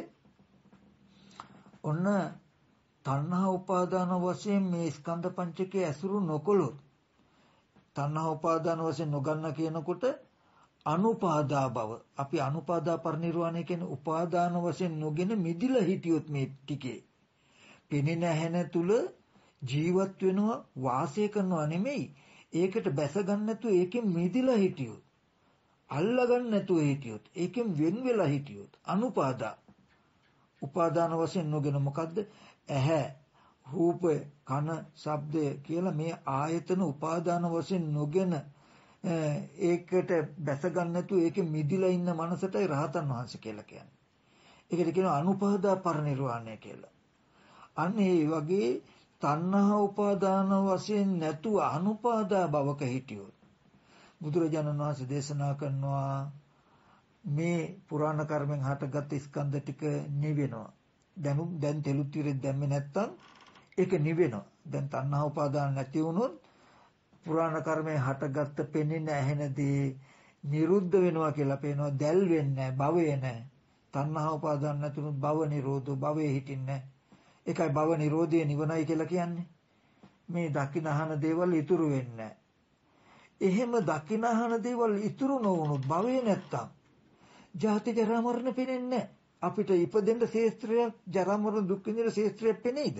ඔන්න තණ්හා උපාදාන වශයෙන් මේ ස්කන්ධ පංචකයේ ඇසුරු නොකොළොත් තණ්හා උපාදාන වශයෙන් නොගන්න කියනකොට අනුපාදා භව අපි අනුපාදා පරිනිර්වාණය කියන උපාදාන වශයෙන් නොගෙන මිදිලා හිටියොත් මේ ටිකේ පෙනෙන ඇහෙන තුල ජීවත් වෙනවා වාසය කරනවා නෙමෙයි ඒකට බැස ගන්න නැතුව ඒකෙන් මිදිලා හිටියොත් අල්ලා ගන්න නැතුව හිටියොත් ඒකෙන් වෙන් වෙලා හිටියොත් අනුපාදා උපාදාන වශයෙන් නොගෙන මොකද්ද ඇහැ රූප කන ශබ්දය කියලා මේ ආයතන උපාදාන වශයෙන් නොගෙන ඒකට බැස ගන්න නැතුව ඒකෙ මිදිලා ඉන්න මනසටයි රහතන් වහන්සේ කියලා කියන්නේ. ඒකට කියනවා අනුපාදා පරිනිර්වාණය කියලා. අන්න ඒ වගේ තණ්හා උපාදාන වශයෙන් නැතුව අනුපාදා භවක හිටියොත් බුදුරජාණන් වහන්සේ දේශනා කරනවා මේ පුරාණ කර්මෙන් හටගත් ස්කන්ධ ටික නිවෙනවා. දැන් තෙලුත් ඉරේ දැම්මේ නැත්තම් ඒක නිවෙනවා. දැන් තණ්හා උපාදාන නැති වුණොත් පුරාණ කර්මයෙන් හටගත්ත පෙනෙන ඇහෙනදී නිරුද්ධ වෙනවා කියලා පේනවා. දැල් වෙන්නේ භවය නැහැ. තණ්හා උපාදාන නැතුණු භව නිරෝධෝ භවයේ හිටින්නේ. ඒකයි භව නිරෝධය නිවනයි කියලා කියන්නේ. මේ දකින අහන දේවල් ඉතුරු වෙන්නේ එහෙම දකින අහන දේවල් ඉතුරු නොවුනොත් භවය නැත්තම් ජාති ජරා මරණ පෙනෙන්නේ අපිට ඉපදෙන්න ශේස්ත්‍රයක් ජරා මරණ දුක් විඳින ශේස්ත්‍රයක් පෙනේද?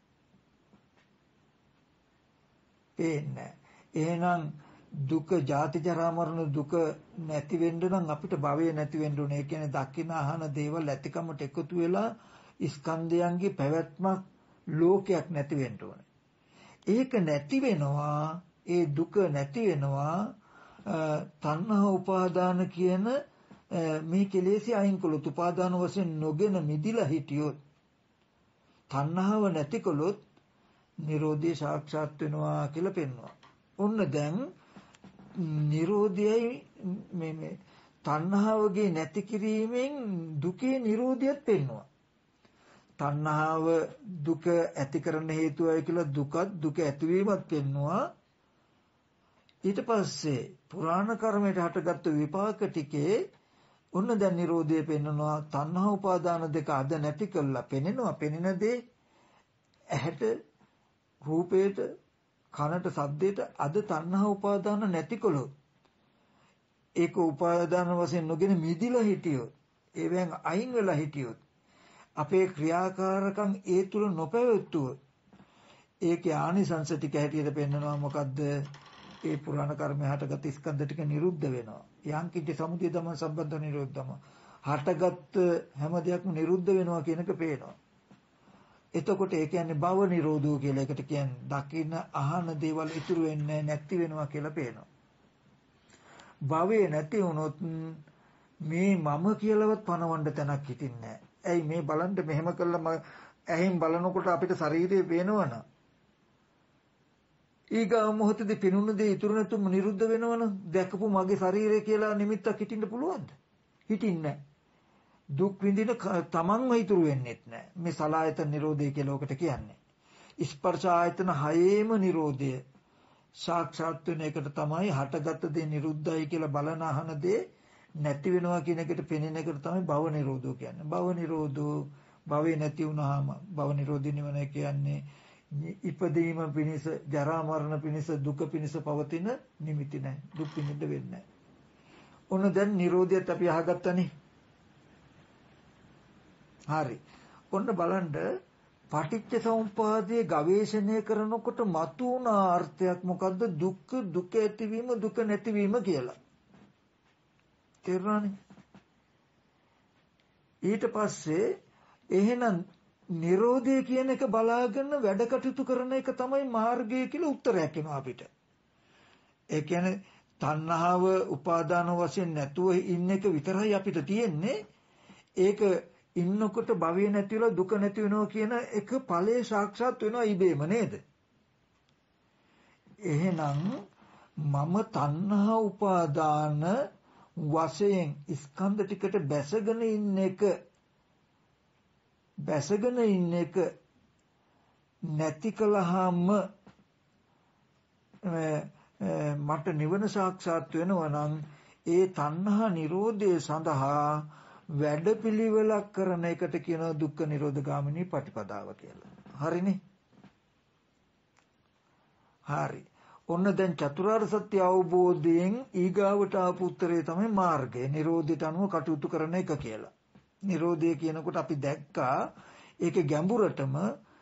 පේන්නේ. එහෙනම් දුක ජාති ජරා මරණ දුක නැති වෙන්න නම් අපිට භවය නැති වෙන්න ඕනේ. ඒ කියන්නේ දකින අහන දේවල් ඇතිකමට එකතු වෙලා ස්කන්ධයන්ගේ පැවැත්මක් ලෝකයක් නැති වෙන්න ඕනේ. ඒක නැති වෙනවා, ඒ දුක නැති වෙනවා තණ්හා උපාදාන කියන මේ කෙලෙසි අයින් කළොත්, උපාදාන වශයෙන් නොගෙන මිදිලා හිටියොත්, තණ්හාව නැති කළොත් නිරෝධය සාක්ෂාත් වෙනවා කියලා පෙන්වනවා. ඔන්න දැන් නිරෝධයයි මේ තණ්හාවගේ නැති කිරීමෙන් දුකේ නිරෝධයත් පෙන්වනවා. තණ්හාව දුක ඇති කරන හේතුවයි කියලා දුක ඇතිවීමත් පෙන්වනවා. ඊට පස්සේ පුරාණ කර්මයට හටගත්තු විපාක ටිකේ ඔන්න දැන් නිරෝධය පෙන්වනවා. තණ්හා උපාදාන දෙක අද නැති කළා පෙනෙනවා. පෙනෙන දේ ඇහැට, රූපේට, කනට, ශබ්දයට අද තණ්හා උපාදාන නැති කළොත්, ඒක උපාදාන වශයෙන් නොගෙන මිදිලා හිටියොත්, ඒවෙන් අයින් වෙලා හිටියොත්, අපේ ක්‍රියාකාරකම් ඒ තුල නොපැවතුවොත්, ඒකේ ආනිසංස ටික හැටියට පෙන්වනවා. මොකද්ද? ඒ පුරාණ කර්මය හටගත් ස්කන්ධ ටික නිරුද්ධ වෙනවා. යම් කිසි සමුදය ධම්ම සම්බන්ධ නිරෝධම හටගත් හැම දෙයක්ම නිරුද්ධ වෙනවා කියන එක පේනවා. එතකොට ඒ කියන්නේ භව නිරෝධෝ කියලා එකට කියන්නේ දකින්න අහන දේවල් ඉතුරු වෙන්නේ නැති වෙනවා කියලා පේනවා. භවය නැති වුණොත් මේ මම කියලාවත් පණවන්න තැනක් හිටින්නේ නැහැ. ඇයි මේ බලන්න මෙහෙම කළා ඇහෙන් බලනකොට අපිට ශරීරය පේනවනම් ඊගා මොහොතේදී පිනුන දේ ඉතුරු නැතුම නිරුද්ධ වෙනවනම් දැකපු මගේ ශරීරය කියලා නිමිත්තක් හිටින්න පුළුවන්ද? හිටින්නේ නැහැ. දුක් විඳින තමන්ම ඉතුරු වෙන්නේත් නැහැ. මේ සලායතන නිරෝධය කියලා ඔකට කියන්නේ. ස්පර්ශ ආයතන හයේම නිරෝධය සාක්ෂාත් වෙන එකට තමයි හටගත් දේ නිරුද්ධයි කියලා බලන අහන දේ නැති වෙනවා කියන එකට පෙනෙන එකට තමයි භව නිරෝධෝ කියන්නේ. භව නිරෝධෝ භවේ නැති වුනහම භව නිරෝධී නිවන කියන්නේ ඉපදීම පිණිස, ජරා මරණ පිණිස, දුක පිණිස පවතින නිමිති නැහැ. දුක් විඳින්න වෙන්නේ නැහැ. ඔන්න දැන් නිරෝධයත් අපි අහගත්තනේ. හරි. ඔන්න බලන්න පටිච්ච සමුප්පාදයේ ගවේෂණය කරනකොට මතුවන අර්ථයක් මොකද්ද? දුක්ඛ, දුක ඇතිවීම, දුක නැතිවීම කියලා. තේරුණානේ? ඊට පස්සේ එහෙනම් නිරෝධය කියන එක බලාගෙන වැඩ කටයුතු කරන එක තමයි මාර්ගය කියලා උත්තරයක් එනවා අපිට. ඒ කියන්නේ තණ්හාව උපාදාන වශයෙන් නැතුව ඉන්න එක විතරයි අපිට තියෙන්නේ. ඒක ඉන්නකොට භවය නැති වෙලා දුක නැති වෙනවා කියන එක ඵලයේ සාක්ෂාත් වෙනවා ඉබේම නේද? එහෙනම් මම තණ්හා උපාදාන වශයෙන් ස්කන්ධ ටිකට බැසගෙන ඉන්න එක නැති කළාම මට නිවන සාක්ෂාත් වෙනවා නම් ඒ තණ්හා නිරෝධය සඳහා වැඩපිළිවෙලක් කරන එකට කියනවා දුක්ඛ නිරෝධ ගාමිනී පටිපදාව කියලා. හරිනේ? හරි. ඔන්න දැන් චතුරාර්ය සත්‍ය අවබෝධයෙන් ඊගාවට ආපු උත්තරේ තමයි මාර්ගය. නිරෝධයට අනුව කටයුතු කරන එක කියලා. නිරෝධය කියනකොට අපි දැක්කා ඒක ගැඹුරටම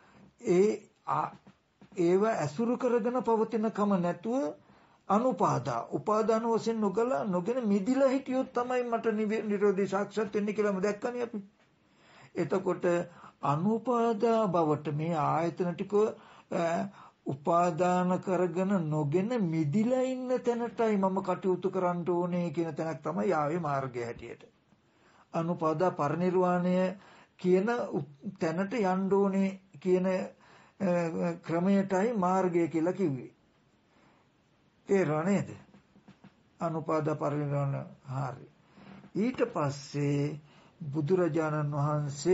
ඒව ඇසුරු කරගෙන පවතින කම නැතුව අනුපාදා උපාදාන වශයෙන් නොගෙන මිදිලා හිටියොත් තමයි මට නිරෝධී සාක්ෂාත් වෙන්නේ කියලාම දැක්කනේ අපි. එතකොට අනුපාදා බවට මේ ආයතන ටික උපාදාන කරගෙන නොගෙන මිදිලා ඉන්න තැනටයි මම කටයුතු කරන්න ඕනේ කියන තැනක් තමයි ආවේ මාර්ගය හැටියට. අනුපාදා පරිනිර්වාණය කියන තැනට යන්න ඕනේ කියන ක්‍රමයටයි මාර්ගය කියලා කිව්වේ. තේරුණා නේද? අනුපාදා පරිනිර්වාණ. හරි. ඊට පස්සේ බුදුරජාණන් වහන්සේ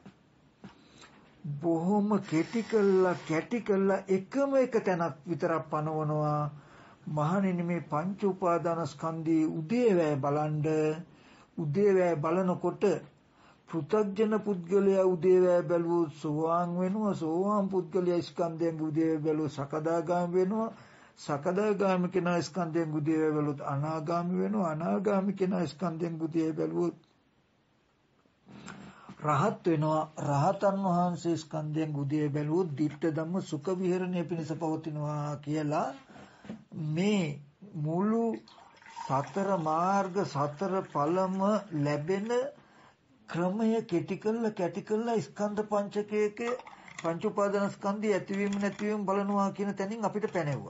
බොහොම කැටි කළා එකම එක තැනක් විතරක් පනවනවා. මහණෙනි මේ පංච උපාදානස්කන්ධයේ උදේවැය බලන්ඩ. උදේවැය බලනකොට පෘථග්ජන පුද්ගලයා උදේවැය බැලුවොත් සෝවාන් වෙනවා. සෝවාන් පුද්ගලයා ස්කන්ධයෙන් උදේවැය බැලුවොත් සකදාගාමී වෙනවා. සකදාගාමී කෙනා ස්කන්ධයෙන් උදේවැය බැලුවොත් අනාගාමී වෙනවා. අනාගාමී කෙනා ස්කන්ධයෙන් උදේවැය බැලුවොත් රහත් වෙනවා. රහතන් වහන්සේ ස්කන්ධයන් උදේ බැලුවොත් ditta ධම්ම සුඛ විහරණය පිණිස පවතිනවා කියලා මේ මුළු සතර මාර්ග සතර ඵලම ලැබෙන ක්‍රමය කැටි කළා ස්කන්ධ පංචකයේ පංච උපාදාන ස්කන්ධය ඇතිවීම නැතිවීම බලනවා කියන තැනින් අපිට පැනෙවුවා.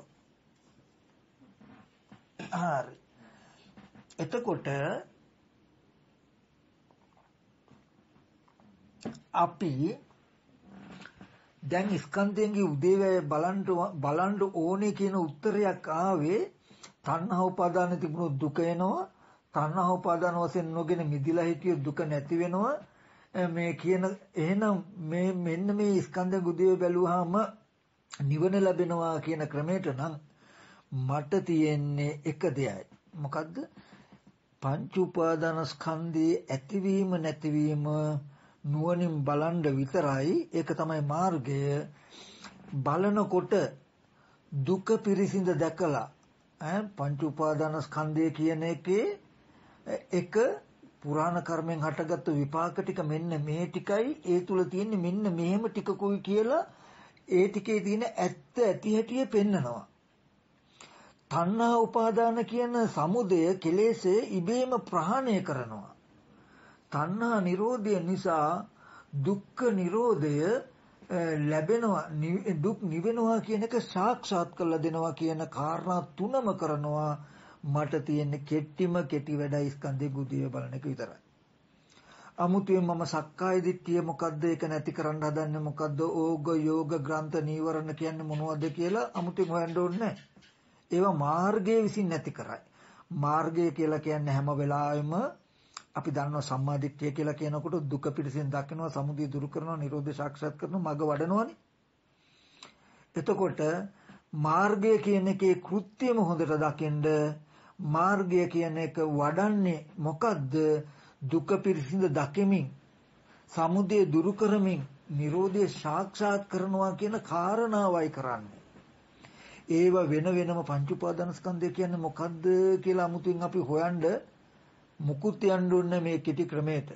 හරි. එතකොට අපි දැන් ස්කන්ධයන්ගේ උදේවැය බලන්න ඕනේ කියන උත්තරයක් ආවේ තණ්හා උපාදාන තිබුණොත් දුක එනවා. තණ්හා උපාදාන වශයෙන් නොගෙන මිදිලා හිටිය දුක නැති වෙනවා. මේ කියන එහෙනම් මේ මෙන්න මේ ස්කන්ධ උදේවැය බැලුවාම නිවන ලැබෙනවා කියන ක්‍රමයට නම් මට තියෙන්නේ එක දෙයයි. මොකද්ද? පංච උපාදාන ස්කන්ධයේ ඇතිවීම නැතිවීම නුවණින් බලන්න විතරයි. ඒක තමයි මාර්ගය. බලනකොට දුක පිරිසිඳ දැකලා පංච උපාදාන ස්කන්ධය කියන එකේ එක පුරාණ කර්මෙන් හටගත්තු විපාක ටික මෙන්න මේ ටිකයි ඒ තුල තියෙන්නේ මෙන්න මෙහෙම ටිකකුයි කියලා ඒ ටිකේ තියෙන ඇත්ත ඇති හැටිය පෙන්නනවා. තණ්හා උපාදාන කියන සමුදය කෙලෙසේ ඉබේම ප්‍රහාණය කරනවා. තණ්හා නිරෝධය නිසා දුක්ඛ නිරෝධය ලැබෙනවා. දුක් නිවෙනවා කියන එක සාක්ෂාත් කරලා දෙනවා කියන කාරණා තුනම කරනවා. මට තියෙන්නේ කෙටි වැඩයි ස්කන්ධේ බුද්ධිය බලන එක විතරයි. අමුතුවෙන් මම සක්කාය දිට්ඨිය මොකද්ද ඒක නැති කරන්න හදන්නේ මොකද්ද ඕග යෝග ග්‍රන්ථ නීවරණ කියන්නේ මොනවද කියලා අමුතුවෙන් හොයන්න ඕනේ නැහැ. ඒවා මාර්ගයේ විසින් නැති කරයි. මාර්ගය කියලා කියන්නේ හැම වෙලාවෙම අපි දන්නවා සම්මා දිට්ඨිය කියලා කියනකොට දුක පිටසින් දකිනවා, සමුදය දුරු කරනවා, නිරෝධය සාක්ෂාත් කරනවා, මඟ වඩනවානේ. එතකොට මාර්ගය කියන එකේ කෘත්‍යම හොඳට දකින්න මාර්ගය කියන එක වඩන්නේ මොකද්ද? දුක පිරිසිඳ දකිමින්, සමුදය දුරු කරමින්, නිරෝධය සාක්ෂාත් කරනවා කියන කාරණාවයි කරන්නේ. ඒව වෙනම පංච උපාදාන ස්කන්ධය කියන්නේ මොකද්ද කියලා අමුතුවෙන් අපි හොයන්න මුකුත් යන්න ඕනේ මේ කිටි ක්‍රමයට.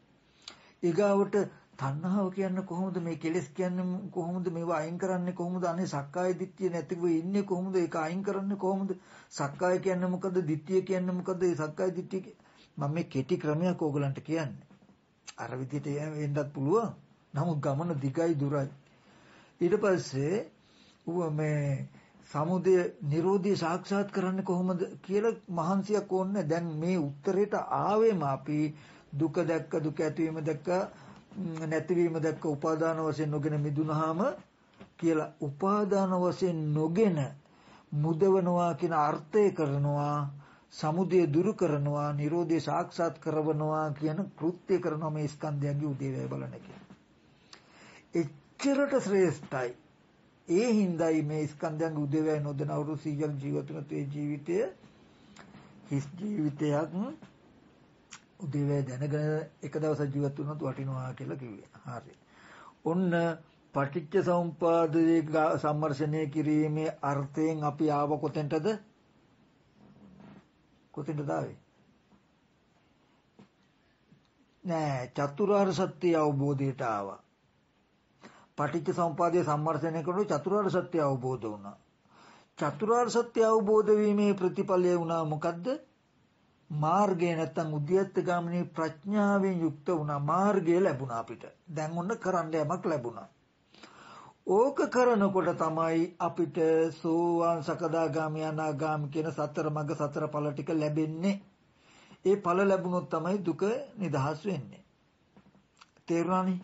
ඊගාවට තණ්හාව කියන්නේ කොහොමද? මේ කෙලෙස් කියන්නේ කොහොමද? මේවා අයින් කරන්නේ කොහොමද? අනේ සක්කාය දිට්ඨිය නැතිව ඉන්නේ කොහොමද? ඒක අයින් කරන්නේ කොහොමද? සක්කාය කියන්නේ මොකද්ද? දිට්ඨිය කියන්නේ මොකද්ද? මේ සක්කාය දිට්ඨිය මම මේ කෙටි ක්‍රමයක් ඕගලන්ට කියන්නේ. අර විදිහට එන්නත් පුළුවන්. නමුත් ගමන දිගයි දුරයි. ඊට පස්සේ මේ සමුදය නිරෝධය සාක්ෂාත් කරන්නේ කොහොමද කියලා මහන්සියක් ඕනේ. දැන් මේ උත්තරේට ආවේම අපි දුක දැක්ක, දුක ඇතිවීම දැක්ක, නැතිවීම දැක්ක, උපාදාන වශයෙන් නොගෙන මිදුනහම කියලා උපාදාන වශයෙන් නොගෙන මුදවනවා කියන අර්ථය කරනවා. සමුදය දුරු කරනවා, නිරෝධය සාක්ෂාත් කරවනවා කියන කෘත්‍ය කරනවා මේ ස්කන්ධයන්ගේ උදේවැය බලන එක. එච්චරට ශ්‍රේෂ්ඨයි. ඒ හින්දායි මේ ස්කන්ධයන්ගේ උදේවැය නොදෙන අවුරුදු 100ක් ජීවත් වුණත් ඒ ජීවිතය හිස් ජීවිතයක් උදේවැය දැනගෙන එක දවසක් ජීවත් වුණොත් වටිනවා කියලා කිව්වේ. හරි. ඔන්න පටිච්ච සමුප්පාදයේ සම්මර්ෂණය කිරීමේ අර්ථයෙන් අපි ආව කොතෙන්ටද? කොතෙන්ද ආවේ? නෑ චතුරාර්ය සත්‍ය අවබෝධයට ආවා. පටිච්ච සමුප්පාදයේ සම්මර්ෂණය කරනකොට චතුරාර්ය සත්‍ය අවබෝධ වුණා. චතුරාර්ය සත්‍ය අවබෝධ වීමේ ප්‍රතිඵලය වුණා මොකද්ද? මාර්ගය නැත්තම් උද්‍යත්ත ගාමිනී ප්‍රඥාවෙන් යුක්ත වුණා. මාර්ගය ලැබුණා අපිට. දැන් ඔන්න කරන්න යමක් ලැබුණා. ඕක කරනකොට තමයි අපිට සෝවාන් සකදාගාමි අනාගාමි කියන සතර මඟ සතර ඵල ටික ලැබෙන්නේ. ඒ ඵල ලැබුණොත් තමයි දුක නිදහස් වෙන්නේ. තේරුණානේ?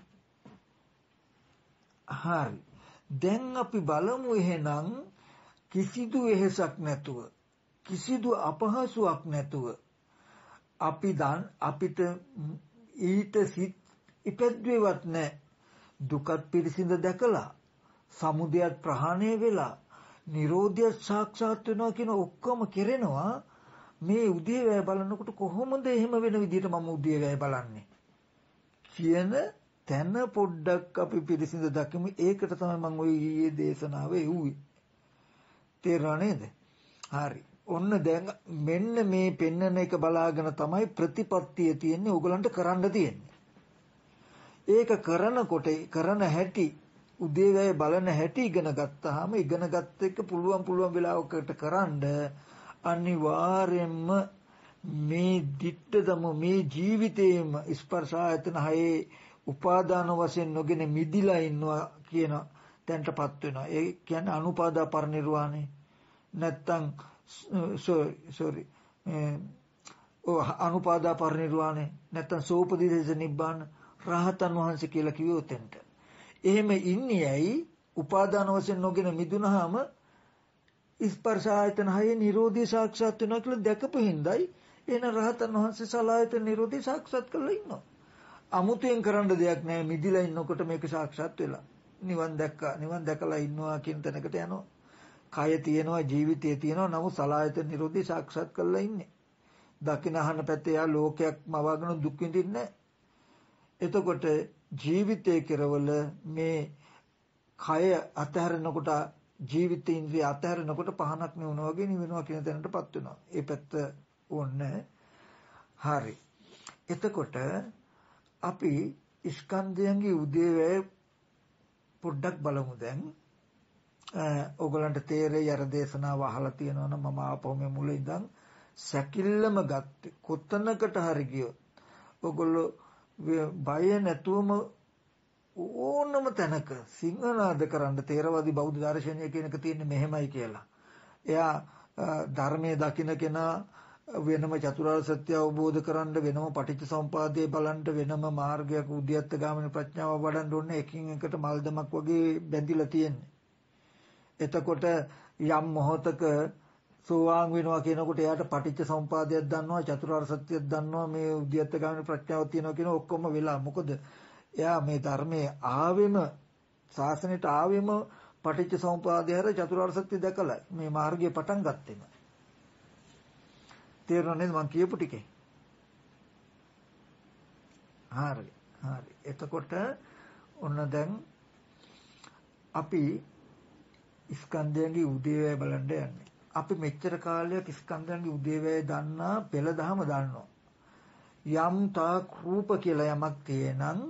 හරි. දැන් අපි බලමු එහෙනම් කිසිදු වෙහසක් නැතුව, කිසිදු අපහසුයක් නැතුව අපිට ඊට සිත් ඉපැද්දේවත් නැහැ. දුකත් පිරිසිඳ දැකලා, සමුදයත් ප්‍රහාණය වෙලා, නිරෝධය සාක්ෂාත් වෙනවා කියන ඔක්කොම කෙරෙනවා මේ උදේවැය බලනකොට. කොහොමද එහෙම වෙන විදිහට මම උදේවැය බලන්නේ කියන තැන පොඩ්ඩක් අපි පිරිසිඳ දකිමු. ඒකට තමයි මම ওই ඊයේ දේශනාවේ යුවේ. තේරුණා නේද? හරි. ඔන්න දැන් මෙන්න මේ පෙන්නන එක බලාගෙන තමයි ප්‍රතිපත්තිය තියෙන්නේ. ඕගලන්ට කරන්න තියෙන්නේ. ඒක කරනකොට කරන හැටි උදේවැය බලන හැටි ඉගෙන ගත්තාම ඉගෙනගත්ත එක පුළුවන් වෙලාවකට කරන්ඩ අනිවාර්යයෙන්ම මේ dittadම මේ ජීවිතේම ස්පර්ශ ආයතන හයේ උපාදාන වශයෙන් නොගෙන මිදිලා ඉන්නවා කියන තැනටපත් වෙනවා. ඒ කියන්නේ අනුපාදා පරිනිර්වාණය. නැත්තම් අනුපාදා පරිනිර්වාණය නැත්තම් සෝපදීස නිබ්බාන රහතන් වහන්සේ කියලා කිව්වෝ තැනට. එහෙම ඉන්නේ ඇයි? උපාදාන වශයෙන් නොගෙන මිදුනහම ස්පර්ශ ආයතන හයේ නිරෝධී සාක්ෂාත් වෙනවා කියලා දැකපු හිඳයි එන රහතන් වහන්සේ සලායතන නිරෝධී සාක්ෂාත් කරලා ඉන්නවා. අමුතෙන් කරන්න දෙයක් නැහැ. මිදිලා ඉන්නකොට මේක සාක්ෂාත් වෙලා. නිවන් දැක්කා. නිවන් දැකලා ඉන්නවා කියන තැනකට යනවා. කය තියෙනවා, ජීවිතය තියෙනවා. නමුත් සලායතන නිරෝධී සාක්ෂාත් කරලා ඉන්නේ. දකින අහන පැත්තේ යා ලෝකයක් මවාගෙන දුක් විඳින්නේ. එතකොට ජීවිතයේ කෙරවල මේ කය අතහැරෙනකොට ජීවිත ඉන්ද්‍රිය අතහැරෙනකොට පහනක් නෙවුනා වගේ නිවෙනවා කියන තැනටපත් වෙනවා. ඒ පැත්ත ඕනේ. හරි. එතකොට අපි ස්කන්ධයන්ගේ උදේවැය පොඩ්ඩක් බලමු දැන්. ඕගලන්ට තේරෙයි අර දේශනාව අහලා තියෙනවා නම් මම ආපහු මේ මුල ඉඳන් සැකිල්ලම ගත්තේ. කොතනකට හරි ගියොත් ඕගොල්ලෝ බය නැතුවම ඕනම තැනක සිංහනාද කරන්න තේරවාදී බෞද්ධ දර්ශනය කියන එක තියෙන්නේ මෙහෙමයි කියලා. එයා ධර්මයේ දකින්න කෙනා වෙනම චතුරාර්ය සත්‍ය අවබෝධ කරන්න වෙනම පටිච්චසමුපාදයේ බලන්න වෙනම මාර්ගයක් උද්‍යත්ත ගාමිනී ප්‍රඥාව වඩන්න ඕනේ. එකින් එකට මල්දමක් වගේ බැඳිලා තියෙන්නේ. එතකොට යම් මොහතක සෝවාන් වෙනවා කියනකොට එයාට පටිච්චසමුපාදයක් දන්නවා, චතුරාර්ය සත්‍යයක් දන්නවා, මේ උද්‍යත්ත ගාමිනී ප්‍රඥාවක් තියෙනවා කියන ඔක්කොම වෙලා. මොකද එයා මේ ධර්මයේ ආවෙම ශාසනයට ආවෙම පටිච්චසමුපාදය හැර චතුරාර්ය සත්‍ය දැකලා මේ මාර්ගය පටන් ගත්තෙම. තේරුණා නේද මම කියපු ටිකේ? හරි. එතකොට ඔන්න දැන් අපි ස්කන්ධයන්ගේ උදේවැය බලන්න යන්නේ. අපි මෙච්චර කාලයක් ස්කන්ධයන්ගේ උදේවැය දන්නා පෙළ දහම දන්නවා. යම් තාක් රූප කියලා යමක් තියෙනං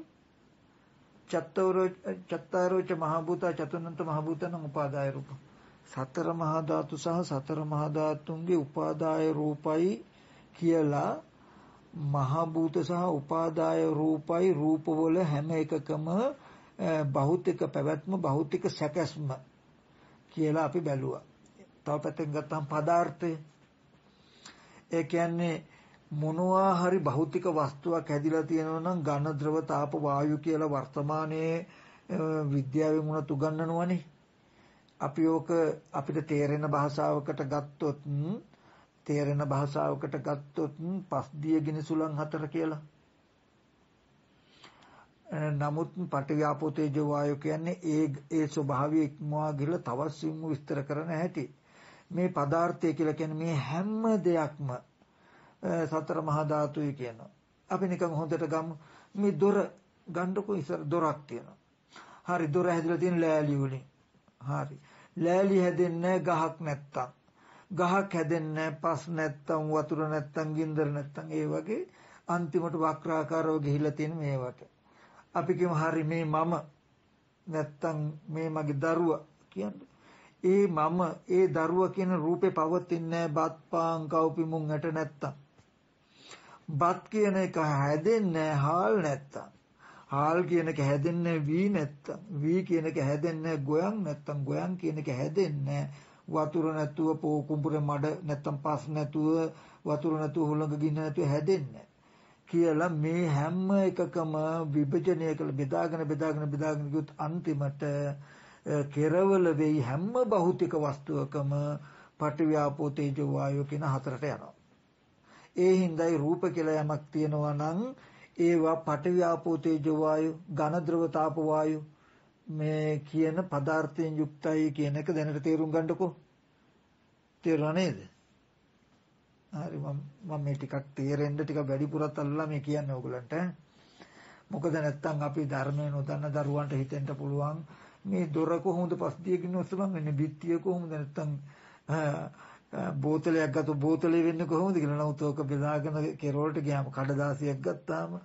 චත්තාරෝච මහ භූත චතුනන්ත මහ භූතන උපාදාය රූප. සතර මහා ධාතු සහ සතර මහා ධාතුන්ගේ උපාදාය රූපයි කියලා මහ භූත සහ උපාදාය රූපයි රූපවල හැම එකකම භෞතික පැවැත්ම භෞතික සැකස්ම කියලා අපි බැලුවා. තව පැත්තෙන් ගත්තම පදාර්ථය. ඒ කියන්නේ මොනවා හරි භෞතික වස්තුවක් හැදිලා තියෙනවා නම් ඝන ද්‍රව තාප වායු කියලා වර්තමානයේ විද්‍යාවේ මුණත් උගන්වනවනේ. අපි ඕක අපිට තේරෙන භාෂාවකට ගත්තොත් පස්දිය ගිනිසුලන් හතර කියලා. නමුත් පඨවි ආපෝ තේජෝ වායෝ කියන්නේ ඒ ස්වභාවය ඉක්මවා ගිහලා තවත් සිම්මු විස්තර කරන හැටි. මේ පදාර්ථය කියලා කියන්නේ මේ හැම දෙයක්ම සතර මහා ධාතුයි කියනවා. අපි නිකන් හොඳට ගමු මේ දොර ගන්නකො ඉස්සර දොරක් තියෙනවා. හරි දොර හැදලා තියෙන ලෑලි වලින්. හරි. ලෑලි හැදෙන්නේ ගහක් නැත්තම්. ගහක් හැදෙන්නේ පස් නැත්තම් වතුර නැත්තම් ගින්දර නැත්තම් ඒ වගේ අන්තිමට වක්‍රාකාරව ගිහිලා තියෙන මේවට. අපි කියමු හරි මේ මම නැත්තම් මේ මගේ දරුවා කියන්නේ. ඒ මම ඒ දරුවා කියන රූපේ පවතින්නේ බත් පාන් කව්පි මුං ඇට නැත්තම්. බත් කියන එක හැදෙන්නේ හාල් නැත්තම්. හාල් කියන එක හැදෙන්නේ වී නැත්තම්. වී කියන එක හැදෙන්නේ ගොයන් නැත්තම්. ගොයන් කියන එක හැදෙන්නේ වතුර නැතුව පොකුඹුරේ මඩ නැත්තම් පස් නැතුව වතුර නැතුව හුළඟ ගින්න නැතුව හැදෙන්නේ කියලා මේ හැම එකකම විභජනය කළ බෙදාගෙන ගියොත් අන්තිමට කෙරවල වෙයි හැම භෞතික වස්තුවකම පඨවි ආපෝ තේජෝ වායෝ කියන හතරට යනවා. ඒ හින්දායි රූප කියලා යමක් තියෙනවා නම් ඒවා පඨවි ආපෝ තේජෝ වායෝ ඝන ද්‍රව තාප වායෝ මේ කියන පදාර්ථයෙන් යුක්තයි කියන එක දැනට තේරුම් ගන්නකො. තේරුණා නේද? හරි මම මේ ටිකක් තේරෙන්න ටික වැඩිපුරත් අල්ලලා මේ කියන්නේ ඕගලන්ට. මොකද නැත්තම් අපි ධර්මය නොදන්න දරුවන්ට හිතෙන්න පුළුවන් මේ දොර කොහොමද පස්දියකින් ඔස්සමන් වෙන්නේ බිත්තිය කොහොමද නැත්තම් බෝතලයක් ගත්ත බෝතලේ වෙන්නේ කොහොමද කියලා. නමුත් ඕක බෙදාගෙන කෙරවලට ගියාම කඩදාසියක් ගත්තාම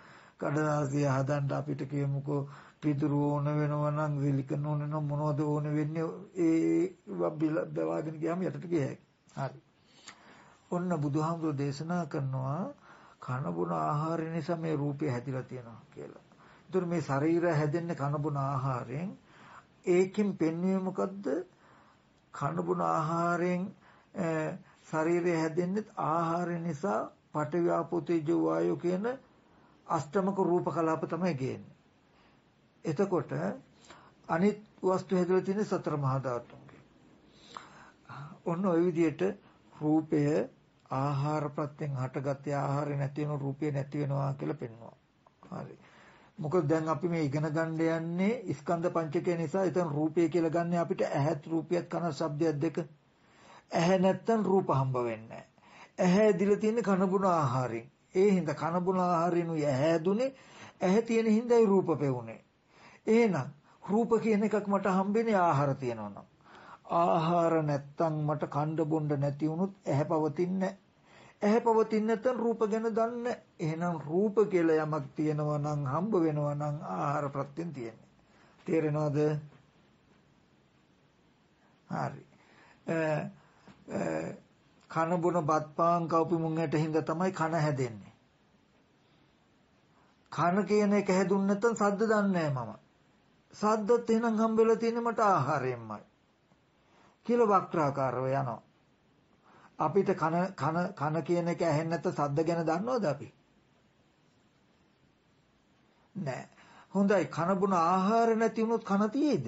කඩදාසිය හදන්න අපිට කියමුකෝ පිටුරු ඕන වෙනවා නම් සිලිකන් ඕන නම් මොනවද ඕන වෙන්නේ ඒ බවාගෙන ගියාම යටට ගියයි. හරි. ඔන්න බුදුහාමුදුරෝ දේශනා කරනවා කන බොන ආහාරය නිසා මේ රූපය හැදිලා තියෙනවා කියලා. ඒතර මේ ශරීරය හැදෙන්නේ කන බොන ආහාරයෙන්. ඒකෙන් පෙන්වන්නේ මොකද්ද? කන බොන ආහාරයෙන් ශරීරය හැදෙන්නේ ආහාරය නිසා පඨවි ආපෝ තේජෝ වායෝ කියන අෂ්ටමක රූප කලාප තමයි ගේන්නේ. එතකොට අනිත් වස්තු හැදලා තියෙන සතර මහා ධාතුන්ගේ. ඔන්න ඔය විදිහට රූපය ආහාර ප්‍රත්‍යයෙන් හටගත්තේ ආහාරය නැති වෙන රූපය නැති වෙනවා කියලා පෙන්වනවා. හරි. මොකද දැන් අපි මේ ඉගෙන ගන්න යන්නේ ස්කන්ධ පංචකය නිසා. එතන රූපය කියලා ගන්න අපිට ඇහත් රූපයත් කන ශබ්දයක් දෙක. ඇහැ නැත්තම් රූප හම්බ වෙන්නේ නැහැ. ඇහැ ඇදිලා තියෙන්නේ කන බොන ආහාරයෙන්. ඒ හින්දා කන බොන ආහාරයෙන් ඇහැ ඇදුනේ. ඇහැ තියෙන හින්දායි රූප පෙවුනේ. එහෙනම් රූප කියන එකක් මට හම්බෙන්නේ ආහාර තියෙනවා නම්. ආහාර නැත්තම් මට කණ්ඩ බොණ්ඩ නැති වුණොත් ඇහැ පවතින්නේ. ඇහැ පවතින්නේ නැත්නම් රූප ගැන දන්නේ. එහෙනම් රූප කියලා යමක් තියෙනවා නම් හම්බ වෙනවා නම් ආහාර ප්‍රත්‍යයෙන් තියෙන්නේ. තේරෙනවද? හරි. කන බොන බත් පාන් කවපි මුං ඇට හින්දා තමයි කන හැදෙන්නේ. කන කියන එක හැදුන්නේ නැත්නම් සද්ද දන්නේ නැහැ මම. සද්දත් එහෙනම් හම්බෙලා තියෙන්නේ මට ආහාරයෙන්මයි. කියලා වක්‍රාකාරව යනවා. අපිට කන කියන එක ඇහෙන්නේ නැත්නම් සද්ද ගැන දන්නවද අපි? නෑ. හොඳයි කන බොන ආහාර නැති වුණොත් කන තියේද?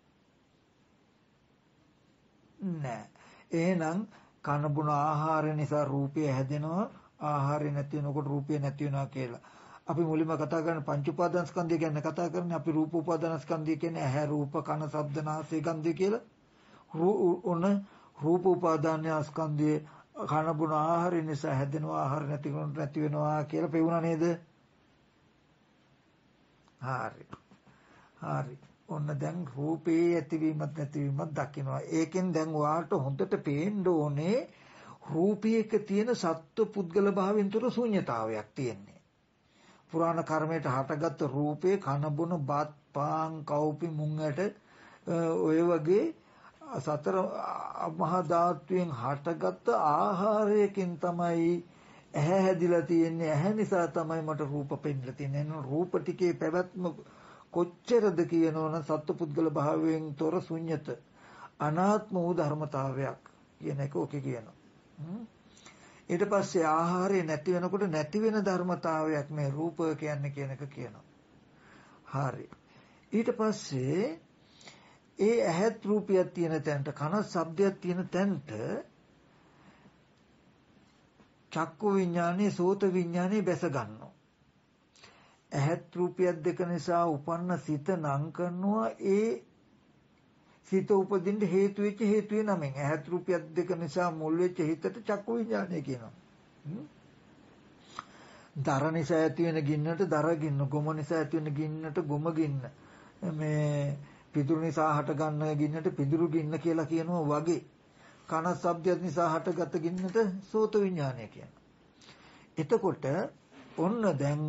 නෑ. එහෙනම් කන බොන ආහාර නිසා රූපය හැදෙනවා. ආහාරය නැති වෙනකොට රූපය නැති වෙනවා කියලා. අපි මුලින්ම කතා කරන්නේ පංච උපාදානස්කන්ධය ගැන කතා කරන්නේ. අපි රූප උපාදානස්කන්ධය කියන්නේ ඇහැ රූප කන ශබ්ද නාසය ගන්ධය කියලා. ඔන්න රූප උපාදානස්කන්ධයේ කන බොන ආහාරය නිසා හැදෙනවා. ආහාර නැති වුණොත් නැති වෙනවා කියලා පෙවුණා නේද? හරි. හරි. ඔන්න දැන් රූපේ ඇතිවීමත් නැතිවීමත් දකින්නවා. ඒකෙන් දැන් ඔයාලට හොඳට පේන්න ඕනේ රූපයක තියෙන සත්ව පුද්ගල භාවයෙන් තුර ශූන්‍යතාවයක් තියෙන්නේ. පුරාණ කර්මයට හටගත්තු රූපේ කන බොන බත් පාන් කව්පි මුං ඇට ඔය වගේ සතර මහා ධාතුයෙන් හටගත්ත ආහාරයකින් තමයි ඇහැ හැදිලා තියෙන්නේ. ඇහැ නිසා තමයි මට රූප පෙන්නලා තියෙන්නේ. එහෙනම් රූප ටිකේ පැවැත්ම කොච්චරද කියනවනම් සත්පුද්ගල භාවයෙන් තොර ශුන්්‍යත අනාත්ම වූ ධර්මතාවයක් කියන එක ඔකේ කියනවා. ඊට පස්සේ ආහාරය නැති වෙනකොට නැති වෙන ධර්මතාවයක් මේ රූප කියන්නේ කියන එක කියනවා. හරි. ඊට පස්සේ ඒ ඇහත් රූපයක් තියෙන තැනට කන ශබ්දයක් තියෙන තැනට චක්කු විඥානේ සෝත විඥානේ බැස ගන්නවා. ඇහත් රූපයක් දෙක නිසා උපන්න සිත නම් කරනවා. ඒ සිත උපදින්න හේතු වෙච්ච හේතුවේ නමෙන් ඇහත් රූපයක් දෙක නිසා මුල් වෙච්ච හිතට චක්කු විඥානය කියනවා. දර නිසා ඇති වෙන ගින්නට දර ගින්න, ගොම නිසා ඇති වෙන ගින්නට ගොම ගින්න, මේ පිදුරු නිසා හට ගන්න ගින්නට පිදුරු ගින්න කියලා කියනවා වගේ කන ශබ්දයක් නිසා හටගත් ගින්නට සෝත විඥානය කියනවා. එතකොට ඔන්න දැන්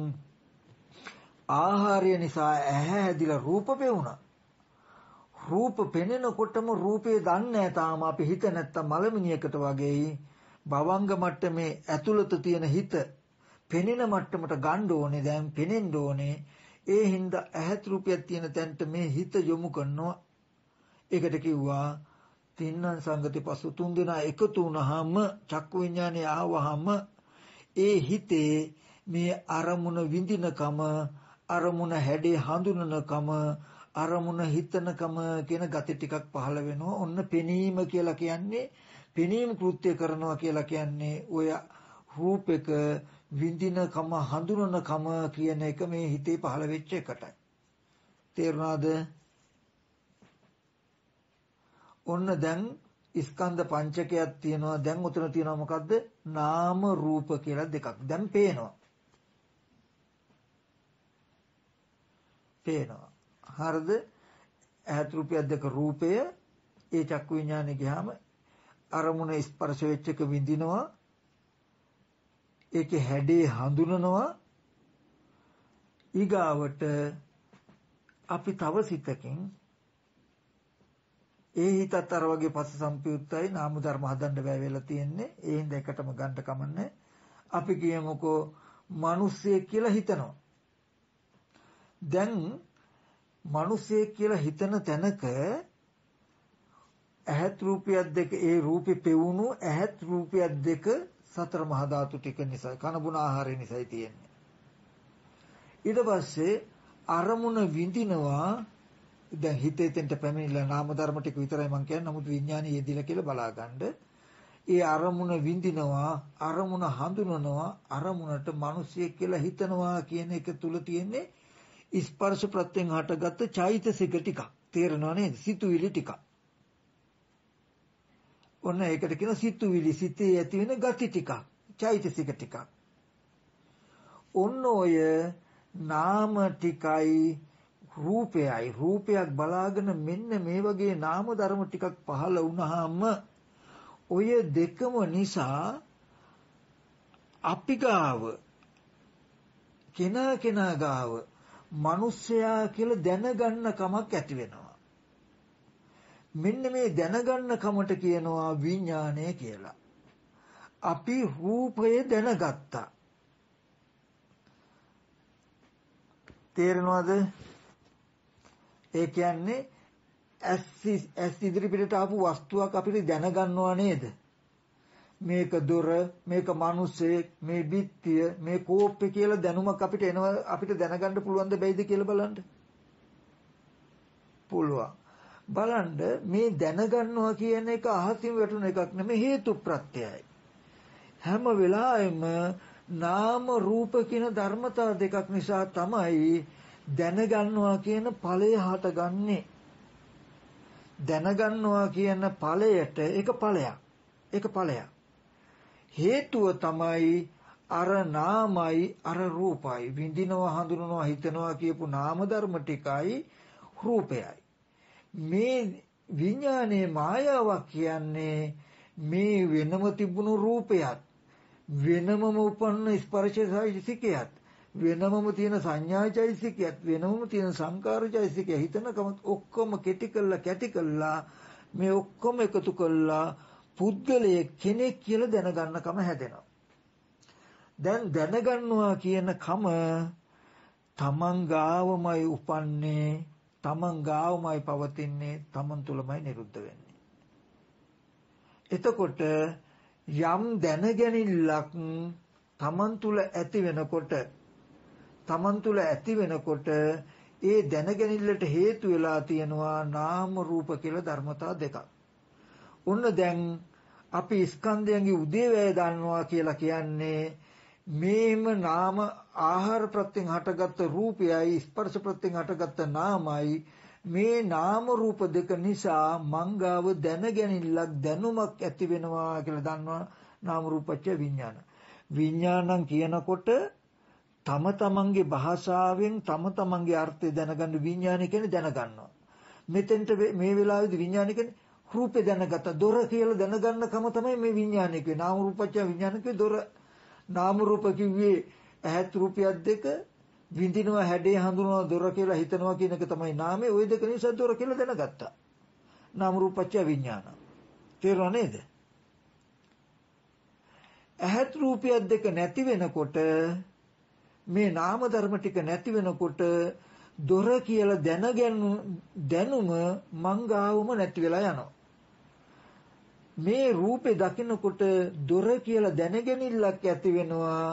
ආහාරය නිසා ඇහැ හැදිලා රූප පෙවුණා. රූප පෙනෙනකොටම රූපේ දන්නේ නැහැ තාම අපි හිත නැත්තම් මලමිණියකට වගේ භවංග මට්ටමේ ඇතුළත තියෙන හිත පෙනෙන මට්ටමට ගන්න ඕනේ. දැන් පෙනෙන්න ඕනේ. ඒ හින්දා ඇහත් රූපයක් තියෙන තැනට මේ හිත යොමු කරනවා. ඒකට කිව්වා තින්න සංගති පසු තුන් දෙනා එකතු වුණාම චක්කු විඥානේ ආවහම ඒ හිතේ මේ අරමුණ විඳිනකම අරමුණ හැඩේ හඳුනනකම අරමුණ හිතනකම කියන gati ටිකක් පහළ වෙනවා. ඔන්න පෙනීම කියලා කියන්නේ පෙනීම කෘත්‍ය කරනවා කියලා කියන්නේ ඔය රූපයක විඳිනකම හඳුනනකම කියන එක මේ හිතේ පහළ වෙච්ච එකටයි. තේරුණාද? ඔන්න දැන් ස්කන්ධ පංචකයක් තියෙනවා. දැන් උතන තියෙනවා මොකද්ද? නාම රූප කියලා දෙකක්. දැන් පේනවා. පේනවා. හරිද? ඇහත් රූපයක් දෙක රූපය ඒ චක්කු විඥානේ ගියාම අරමුණ ස්පර්ශ වෙච්ච එක විඳිනවා. ඒකේ හැඩේ හඳුනනවා. ඊගාවට අපි තව සිතකින් ඒ හිතත් අර වගේ පස්ස සම්පයුත්තයි නාම ධර්ම හදන්න බෑ වෙලා තියෙන්නේ. ඒ හින්දා එකටම ගන්න කමන්නේ. අපි කියමුකෝ මිනිස්සෙක් කියලා හිතනවා. දැන් මිනිස්සෙක් කියලා හිතන තැනක ඇහත් රූපයක් දෙක ඒ රූපේ පෙවුණු ඇහත් රූපයක් දෙක සතර මහා ධාතු ටික නිසා කන බුන ආහාරය නිසායි තියෙන්නේ. ඊට පස්සේ අරමුණ විඳිනවා. දැන් හිතේ තෙන්ට පැමිණිලා නාම ධර්ම ටික විතරයි මම කියන්නේ. නමුත් විඥානය යෙදිලා කියලා බලාගන්න. ඒ අරමුණ විඳිනවා, අරමුණ හඳුනනවා, අරමුණට මිනිසියෙක් කියලා හිතනවා කියන එක තුල තියෙන්නේ ස්පර්ශ ප්‍රත්‍යයෙන් හටගත්ත චෛතසික ටික. තේරෙනව නේද? සිතුවිලි ටික. ඔන්න ඒකට කියන සිතුවිලි, සිතේ ඇති වෙන ගති ටික, චෛතසික ටික. ඔන්න ඔය නාම ටිකයි රූපයයි රූපයක් බලාගෙන මෙන්න මේ වගේ නාම ධර්ම ටිකක් පහළ වුණාම ඔය දෙකම නිසා අපි ගාව කෙනා ගාව මිනිස්සයා කියලා දැනගන්න කමක් ඇති වෙනවා. මෙන්න මේ දැනගන්න කමට කියනවා විඥානය කියලා. අපි රූපය දැනගත්තා. තේරෙනවද? ඒ කියන්නේ ඇස් ඉදිරිපිටට ආපු වස්තුවක් අපිට දැනගන්නවා නේද? මේක දොර, මේක මිනිස්සෙක්, මේ බිත්තිය, මේ කෝප්පේ කියලා දැනුමක් අපිට එනවා. අපිට දැනගන්න පුළුවන්ද බැයිද කියලා බලන්න. පුළුවන්. බලන්න මේ දැනගන්නවා කියන එක අහසින් වැටුන එකක් නෙමෙයි, හේතු ප්‍රත්‍යයයි. හැම වෙලාවෙම නාම රූප කියන ධර්මතා දෙකක් නිසා තමයි දැනගන්නවා කියන ඵලය හටගන්නේ. දැනගන්නවා කියන ඵලයට ඒක ඵලයක්. ඒක ඵලයක්. හේතුව තමයි අර නාමයි අර රූපයි විඳිනවා හඳුනනවා හිතනවා කියපු නාම ධර්ම ටිකයි රූපයයි. මේ විඥානයේ මායාවක් කියන්නේ මේ වෙනම තිබුණු රූපයත් වෙනමම උපන්න ස්පර්ශයයිසිකයත් වෙනමම තියෙන සංඥාචෛසිකයත් වෙනමම තියෙන සංකාරචෛසිකය හිතනකම ඔක්කොම කැටි කළා මේ ඔක්කොම එකතු කළා පුද්ගලයේ කෙනෙක් කියලා දැනගන්නකම හැදෙනවා. දැන් දැනගන්නවා කියන කම තමන් ගාවමයි උපන්නේ, තමන් ගාවමයි පවතින්නේ, තමන් තුලමයි නිරුද්ධ වෙන්නේ. එතකොට යම් දැනගැනිල්ලක් තමන් තුල ඇති වෙනකොට ඒ දැනගැනිල්ලට හේතු වෙලා තියෙනවා නාම රූප කියලා ධර්මතා දෙකක්. ඔන්න දැන් අපි ස්කන්ධයන්ගේ උදේවැය දන්නවා කියලා කියන්නේ මේම නාම ආහාර ප්‍රත්‍යයෙන් හටගත්ත රූපයයි ස්පර්ශ ප්‍රත්‍යයෙන් හටගත්ත නාමයි මේ නාම රූප දෙක නිසා මංගාව දැනගැනිල්ලක් දැනුමක් ඇති වෙනවා කියලා දන්නවා. නාම රූපච්ච විඥාන. විඥානං කියනකොට තම තමන්ගේ භාෂාවෙන් තම තමන්ගේ අර්ථය දැනගන්න විඥානය කියන්නේ දැනගන්නවා. මෙතෙන්ට මේ වෙලාවේදී විඥානය කියන්නේ රූපේ දැනගත දොර කියලා දැනගන්නකම තමයි මේ විඥානය කියන්නේ. නාම රූපච්ච විඥානකේ දොර. නාම රූප කිව්වේ ඇහත් රූපයක් දෙක විඳිනවා හැඩේ හඳුනනවා දොර කියලා හිතනවා කියන එක තමයි නාමයේ. ওই දෙක නිසා දොර කියලා දැනගත්තා. නාම රූපච්ච විඥාන. තේරුණා නේද? ඇහත් රූපයක් දෙක නැති වෙනකොට මේ නාම ධර්ම ටික නැති වෙනකොට දොර කියලා දැනුම මංගාවම නැති වෙලා යනවා. මේ රූපේ දකින්නකොට දොර කියලා දැනගැනිල්ලක් ඇති වෙනවා.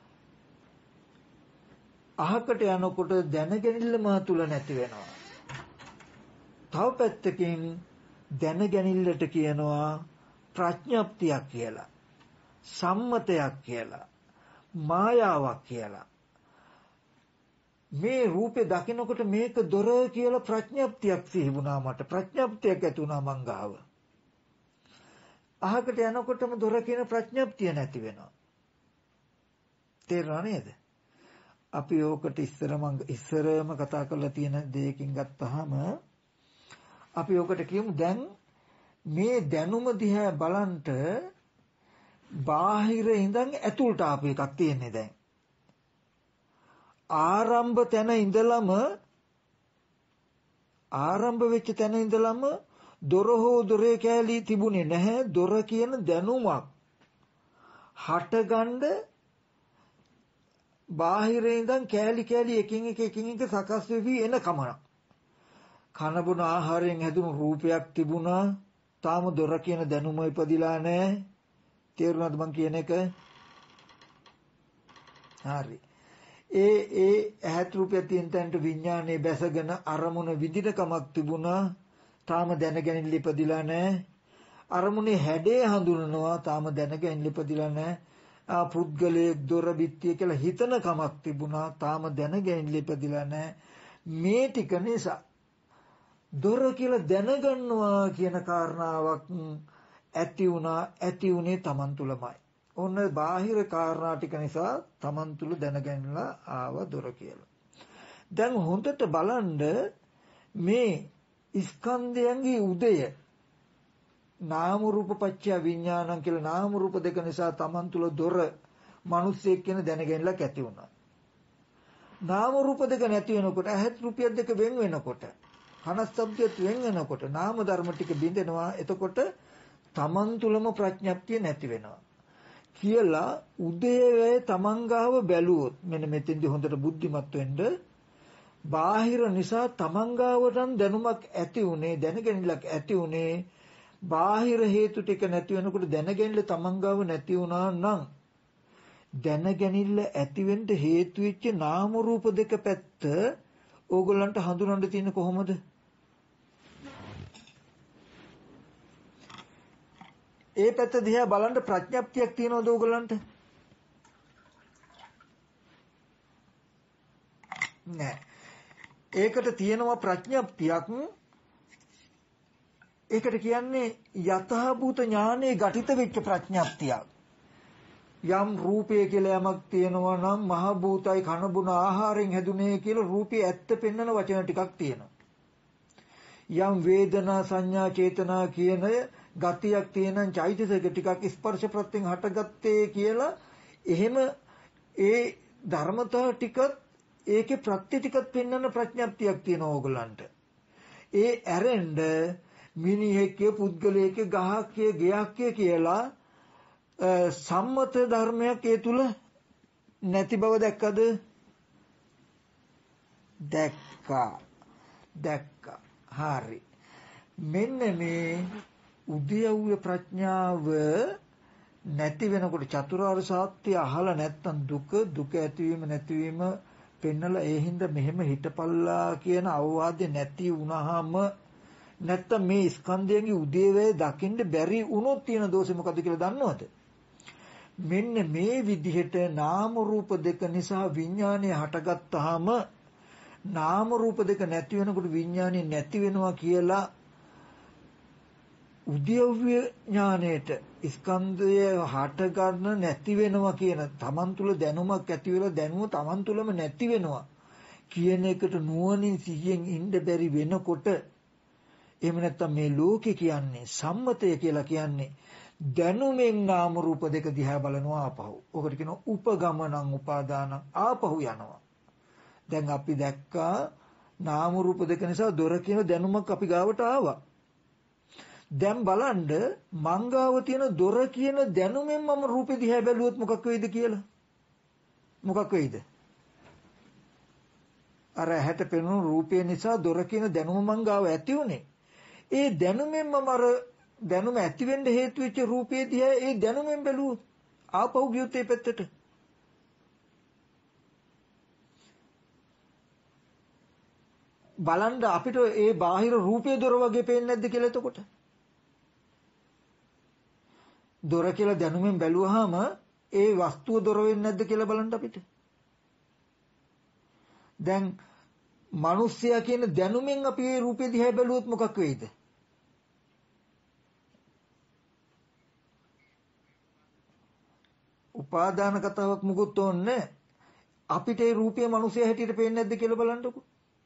අහකට යනකොට දැනගැනිල්ලම තුල නැති වෙනවා. තව පැත්තකින් දැනගැනිල්ලට කියනවා ප්‍රඥප්තියක් කියලා, සම්මතයක් කියලා, මායාවක් කියලා. මේ රූපේ දකින්නකොට මේක දොර කියලා ප්‍රඥප්තියක් සිහි වුණා මට. ප්‍රඥප්තියක් ඇති වුණා මං ගාව. අහකට යනකොටම දොර කියන ප්‍රඥප්තිය නැති වෙනවා. තේරුණා නේද? අපි ඕකට ඉස්සරම කතා කරලා තියෙන දෙයකින් ගත්තාම අපි ඕකට කියමු දැන් මේ දැනුම දිහා බලන්ට බාහිර ඉඳන් ඇතුළට ආපු එකක් තියෙන්නේ දැන්. ආරම්භ වෙච්ච තැන ඉඳලම දොර හෝ දොරේ කෑලි තිබුණේ නැහැ. දොර කියන දැනුමක් හටගන්න බාහිරින් ඉඳන් කෑලි එකින් එක සකස් වෙවි එන කමන. කන බොන ආහාරයෙන් හැදුණු රූපයක් තිබුණා. තාම දොර කියන දැනුම ඉපදිලා නැහැ. තේරුණාද මං කියන එක? හරි. ඒ ඇහත් රූපය තියෙන තැනට විඥානේ බැසගෙන අරමුණ විඳින කමක් තිබුණා. තාම දැනගැනින්න ඉපදිලා නැහැ. අරමුණේ හැඩය හඳුනනවා. තාම දැනගැනින්න ඉපදිලා නැහැ. පුද්ගලයේ දොර බිත්තිය කියලා හිතන කමක් තිබුණා. තාම දැනගැනින්න ඉපදිලා නැහැ. මේ ටික නිසා දොර කියලා දැනගන්නවා කියන කාරණාවක් ඇති උනේ Taman තුලමයි. ඔන්න බාහිර කාරණා ටික නිසා Taman තුල දැනගැනලා ආව දොර කියලා. දැන් හොඳට බලන්න මේ ස්කන්ධයන්ගේ උදය නාම රූප පත්‍ය විඥානං කියලා නාම රූප දෙක නිසා Taman තුල දොර මිනිස්සෙක් කියන දැනගැනලක් ඇති වුණා. නාම රූප දෙක නැති වෙනකොට ඇහත් රූපය දෙක වෙන් වෙනකොට කනස්සබ්දයට වෙන් වෙනකොට නාම ධර්ම ටික බිඳෙනවා. එතකොට Taman තුලම ප්‍රඥප්තිය නැති වෙනවා කියලා උදේවේ Taman ගාව බැලුවොත් මෙන්න මෙතෙන්දී හොඳට බුද්ධිමත් වෙන්න බාහිර නිසා Taman ගාවටන් දැනුමක් ඇති උනේ දැනගැනිල්ලක් ඇති උනේ බාහිර හේතු ටික නැති වෙනකොට දැනගැනිල්ල Taman ගාව නැති වුණා නම් දැනගැනිල්ල ඇති වෙන්න හේතු වෙච්ච නාම රූප දෙක පැත්ත ඕගොල්ලන්ට හඳුනන්න තියෙන්නේ කොහොමද? ඒ පැත්ත දිහා බලන්න ප්‍රඥප්තියක් තියනවද ඕගොල්ලන්ට? නෑ. ඒකට තියෙනවා ප්‍රඥප්තියක්. ඒකට කියන්නේ යථාභූත ඥානයේ ඝටිත වෙච්ච ප්‍රඥප්තියක්. යම් රූපය කියලා යමක් තියෙනවා නම් මහ භූතයි කන බුන ආහාරයෙන් හැදුනේ කියලා රූපේ ඇත්ත පෙන්වන වචන ටිකක් තියෙනවා. යම් වේදනා සංඥා චේතනා කියන ගතියක් තියෙනන් චෛතසික ටිකක් ස්පර්ශ ප්‍රත්‍යයෙන් හටගත්තේ කියලා එහෙම ඒ ධර්මතා ටිකත් ඒකේ ප්‍රත්‍ය ටිකත් පෙන්වන ප්‍රඥප්තියක් තියෙනවා ඕගලන්ට. ඒ ඇරෙන්න මිනිහෙක්ගේ පුද්ගලයෙක්ගේ ගහක්ගේ ගෙයක්ගේ කියලා සම්මත ධර්මයක් ඒ තුල නැති බව දැක්කද? දැක්කා. හරි. මෙන්න මේ උද්‍යව්‍ය ප්‍රඥාව නැති වෙනකොට චතුරාර්ය සත්‍ය අහලා නැත්තම් දුක ඇතිවීම නැතිවීම පෙන්නලා ඒ හින්දා මෙහෙම හිටපල්ලා කියන අවවාදය නැති වුණාම නැත්තම් මේ ස්කන්ධයන්ගේ උදේවේ දකින්න බැරි වුණොත් තියෙන දෝෂෙ මොකද්ද කියලා දන්නවද? මෙන්න මේ විදිහට නාම රූප දෙක නිසා විඥානය හටගත්තාම නාම රූප දෙක නැති වෙනකොට විඥානය නැති වෙනවා කියලා උද්‍යව්‍ය ඥාණයට ස්කන්ධය හට ගන්න නැති වෙනවා කියන තමන් තුළ දැනුමක් ඇති වෙලා දැනුම තමන් තුළම නැති වෙනවා කියන එකට නුවණින් සිහියෙන් ඉන්න බැරි වෙනකොට එහෙම නැත්නම් මේ ලෝකේ කියන්නේ සම්මතය කියලා කියන්නේ දැනුමෙන් නාම රූප දෙක දිහා බලනවා ආපහු. ඔකට කියනවා උපගමනං උපාදානං ආපහු යනවා. දැන් අපි දැක්කා නාම රූප දෙක නිසා දොර කියන දැනුමක් අපි ගාවට ආවා. දැන් බලන්න මංගාව තියෙන දොර කියන දැනුමෙන් මම රූපෙ දිහා බැලුවොත් මොකක් වෙයිද කියලා? මොකක් වෙයිද? අර ඇහැට පෙනුණු රූපය නිසා දොර කියන දැනුම මංගාව ඇති උනේ. ඒ දැනුමෙන් මම අර දැනුම ඇති වෙන්න හේතු වෙච්ච රූපේ දිහා ඒ දැනුමෙන් බැලුවොත් ආපහු ගියොත් ඒ පැත්තට බලන්න අපිට ඒ බාහිර රූපේ දොර වගේ පේන්නේ නැද්ද කියලා එතකොට? දොර කියලා දැනුමෙන් බැලුවාම ඒ වස්තුව දොර වෙන්නේ නැද්ද කියලා බලන්න අපිට. දැන් මිනිස්සයා කියන දැනුමෙන් අපි ඒ රූපේ දිහා බැලුවොත් මොකක් වෙයිද? උපාදාන කතාවක් මුකුත් ඕනේ අපිට ඒ රූපය මිනිස්සයා හැටියට පේන්නේ නැද්ද කියලා බලන්නකෝ.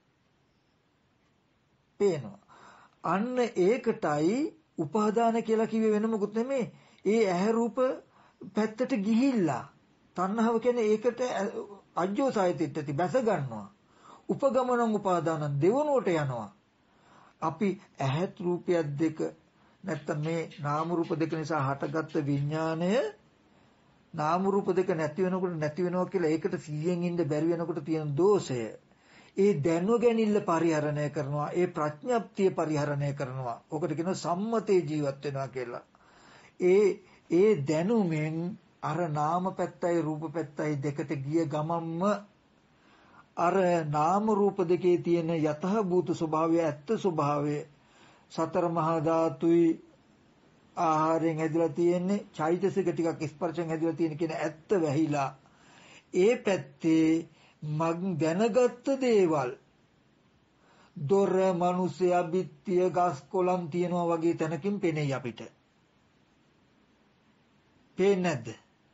පේනවා. අන්න ඒකටයි උපාදාන කියලා කිව්වේ වෙන මොකුත් නෙමෙයි. ඒ ඇහැ රූප පැත්තට ගිහිල්ලා තණ්හාව කියන්නේ ඒකට අජ්ජෝසායතිට්ඨති බැස ගන්නවා. උපගමනං උපාදානං දෙවනුවට යනවා. අපි ඇහත් රූපයක් දෙක නැත්තම් මේ නාම රූප දෙක නිසා හටගත්ත විඥාණය නාම රූප දෙක නැති වෙනවා කියලා ඒකට 100න් ඉන්න බැරි වෙනකොට තියෙන දෝෂය. ඒ දැනුගැනිල්ල පරිහරණය කරනවා. ඒ ප්‍රඥප්තිය පරිහරණය කරනවා. ඔකට කියනවා සම්මතේ ජීවත් වෙනවා කියලා. ඒ දැනුමෙන් අර නාම පැත්තයි රූප පැත්තයි දෙකට ගිය ගමම්ම අර නාම රූප දෙකේ තියෙන යතහ භූත ස්වභාවය ඇත්ත ස්වභාවය සතර මහා ධාතුයි ආහාරයෙන් හැදිලා තියෙන්නේ චෛතසික ටිකක් ස්පර්ශයෙන් හැදිලා තියෙන කියන ඇත්ත වැහිලා ඒ පැත්තේ මග් දැනගත්ත දේවල් දොර මිනිසයා බිත්තිය ගස් කොළන් තියනවා වගේ තැනකින් පෙනෙයි අපිට. පේන්නේ නැද්ද?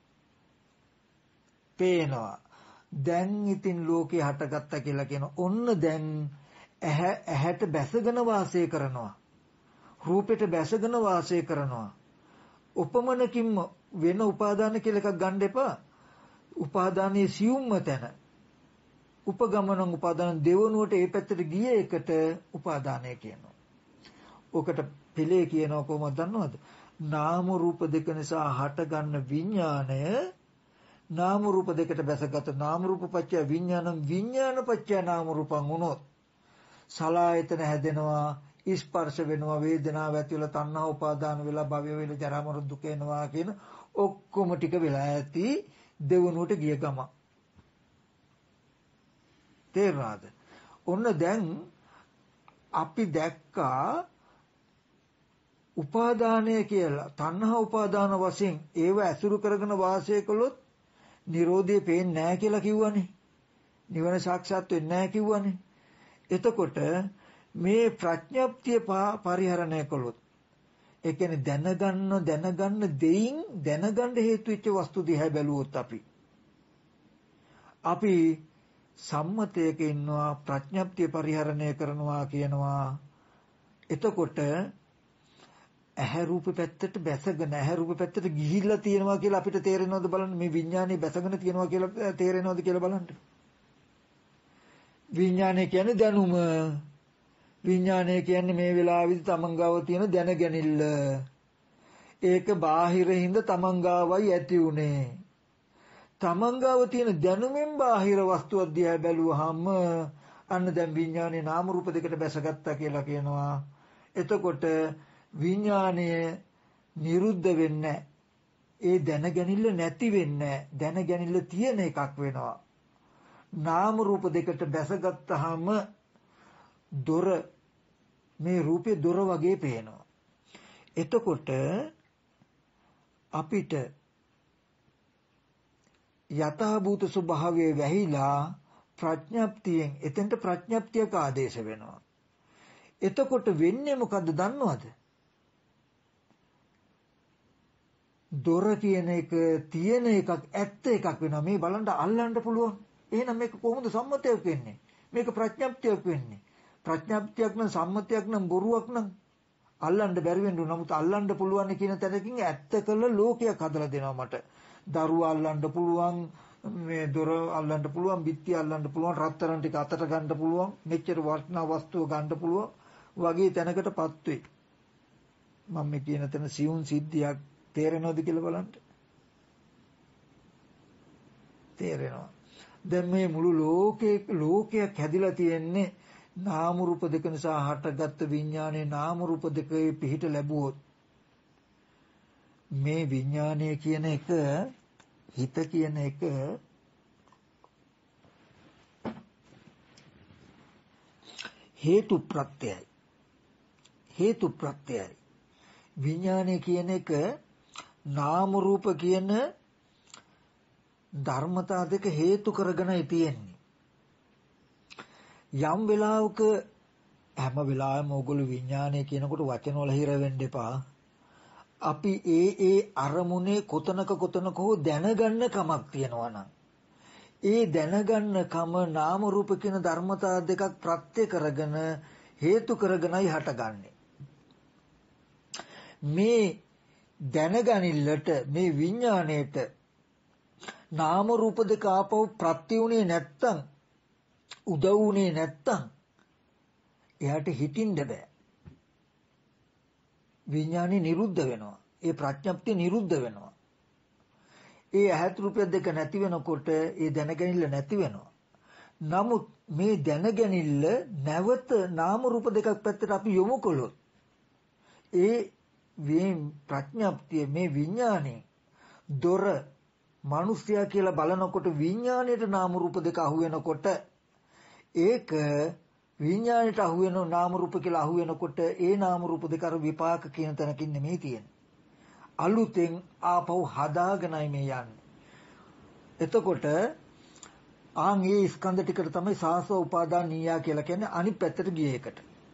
පේනවා. දැන් ඉතින් ලෝකේ හටගත්තා කියලා කියන ඔන්න දැන් ඇහැට බැසගෙන වාසය කරනවා. රූපෙට බැසගෙන වාසය කරනවා. උපමනකින්ම වෙන උපාදාන කියලා එකක් ගන්න එපා. උපාදානයේ සියුම්ම තැන. උපගමනං උපාදාන දෙවනුවට ඒ පැත්තට ගිය එකට උපාදානය කියනවා. ඔකට පිළේ කියනවා කොහොමද දන්නවද? නාම රූප දෙක නිසා හටගන්න විඥාණය නාම රූප දෙකට බැසගත නාම රූප පත්‍ය විඥානං විඥාන පත්‍ය නාම රූපං වුණොත් සලආයතන හැදෙනවා ස්පර්ශ වෙනවා වේදනාව ඇති වෙලා තණ්හා උපාදාන වෙලා භවය වෙලා ජරා මරණ දුක එනවා කියන ඔක්කොම ටික වෙලා ඇති දෙවනුවට ගිය ගම. තේරුණාද? ඔන්න දැන් අපි දැක්කා උපාදානය කියලා තණ්හා උපාදාන වශයෙන් ඒව ඇසුරු කරගෙන වාසය කළොත් නිරෝධය පේන්නේ නැහැ කියලා කිව්වනේ. නිවන සාක්ෂාත් වෙන්නේ නැහැ කිව්වනේ. එතකොට මේ ප්‍රඥප්තිය පරිහරණය කළොත් ඒ කියන්නේ දැනගන්න දෙයින් දැනගන්න හේතු වෙච්ච වස්තු දිහා බැලුවොත් අපි සම්මතයක ඉන්නවා ප්‍රඥප්තිය පරිහරණය කරනවා කියනවා. එතකොට ඇහැ රූප පැත්තට බැසගෙන ඇහැ රූප පැත්තට ගිහිල්ලා තියෙනවා කියලා අපිට තේරෙනවද බලන්න. මේ විඥානේ බැසගෙන තියෙනවා කියලා තේරෙනවද කියලා බලන්න. විඥානය කියන්නේ දැනුම. විඥානය කියන්නේ මේ වෙලාවෙදි තමන් ගාව තියෙන දැනගැනිල්ල. ඒක බාහිරින්ද තමන් ගාවයි ඇති උනේ. තමන් ගාව තියෙන දැනුමෙන් බාහිර වස්තුවක් දිහා බැලුවාම අන්න දැන් විඥානේ නාම රූප දෙකට බැසගත්තා කියලා කියනවා. එතකොට විඥානය නිරුද්ධ වෙන්නේ ඒ දැනගැනිල්ල නැති වෙන්නේ දැනගැනිල්ල තියෙන එකක් වෙනවා. නාම රූප දෙකට බැසගත්තාම දොර මේ රූපේ දොර වගේ පේනවා. එතකොට අපිට යතහ භූත ස්වභාවයේ වැහිලා ප්‍රඥප්තියෙන් එතෙන්ට ප්‍රඥප්තියක ආදේශ වෙනවා. එතකොට වෙන්නේ මොකද්ද දන්නවද? දොර කියන එක තියෙන එකක් ඇත්ත එකක් වෙනවා. මේ බලන්න අල්ලන්න පුළුවන්. එහෙනම් මේක කොහොමද සම්මතයක් වෙන්නේ? මේක ප්‍රඥප්තියක් වෙන්නේ. ප්‍රඥප්තියක් නම් සම්මතයක් නම් බොරුවක් නම් අල්ලන්න බැරි වෙන්න නමුත් අල්ලන්න පුළුවන් කියන තැනකින් ඇත්ත කළ ලෝකයක් හදලා දෙනවා මට. දරුවා අල්ලන්න පුළුවන්, මේ දොර අල්ලන්න පුළුවන්, බිත්ති අල්ලන්න පුළුවන්, රත්තරන් ටික අතට ගන්න පුළුවන්, මෙච්චර වටිනා වස්තුව ගන්න පුළුවන් වගේ තැනකටපත් වෙයි. මම මේ කියන තැන සියුම් සිද්ධියක් තේරෙනවද කියලා බලන්න. තේරෙනවා. දැන් මේ මුළු ලෝකයක් හැදිලා තියෙන්නේ නාම රූප දෙක නිසා හටගත්තු විඥානයේ නාම රූප දෙකේ පිහිට ලැබුවොත් මේ විඥානය කියන එක හිත කියන එක හේතු ප්‍රත්‍යයයි. විඥානය කියන එක නාම රූප කියන ධර්මතා දෙක හේතු කරගෙනයි තියෙන්නේ. යම් වෙලාවක හැම වෙලාවෙම ඕගොල්ලෝ විඥානය කියනකොට වචන වල හිර වෙන්න එපා. අපි ඒ අරමුණේ කොතනක හෝ දැනගන්න කමක් තියෙනවා නම් ඒ දැනගන්න කම නාම රූප කියන ධර්මතා දෙකක් ප්‍රත්‍ය කරගෙන හේතු කරගෙනයි හටගන්නේ. මේ දැනගනිල්ලට මේ විඥාණයට නාම රූප දෙක ආපහු ප්‍රත්‍ය උනේ නැත්තම් උදව් උනේ නැත්තම් එයාට හිතින්ද බෑ. විඥානේ නිරුද්ධ වෙනවා. ඒ ප්‍රඥප්තිය නිරුද්ධ වෙනවා. ඒ ඇහත් රූපය දෙක නැති වෙනකොට ඒ දැනගැනිල්ල නැති වෙනවා. නමුත් මේ දැනගැනිල්ල නැවත නාම රූප දෙකක් පැත්තට අපි යොමු කළොත් ඒ ප්‍රඥප්තිය මේ විඥානේ දොර මිනිසයා කියලා බලනකොට විඥාණයට නාම රූප දෙක අහු වෙනකොට ඒක විඥාණයට අහු වෙන නාම රූප කියලා අහු වෙනකොට ඒ නාම රූප දෙක අර විපාක කියන තැනකින් නෙමෙයි තියෙන්නේ. අලුතෙන් ආපහු හදාගෙනයි මේ යන්නේ. එතකොට ආන්ගේ ස්කන්ධ ටිකට තමයි සාසව උපාදාන නීයා කියලා කියන්නේ අනිත් පැත්තට ගිය එකට.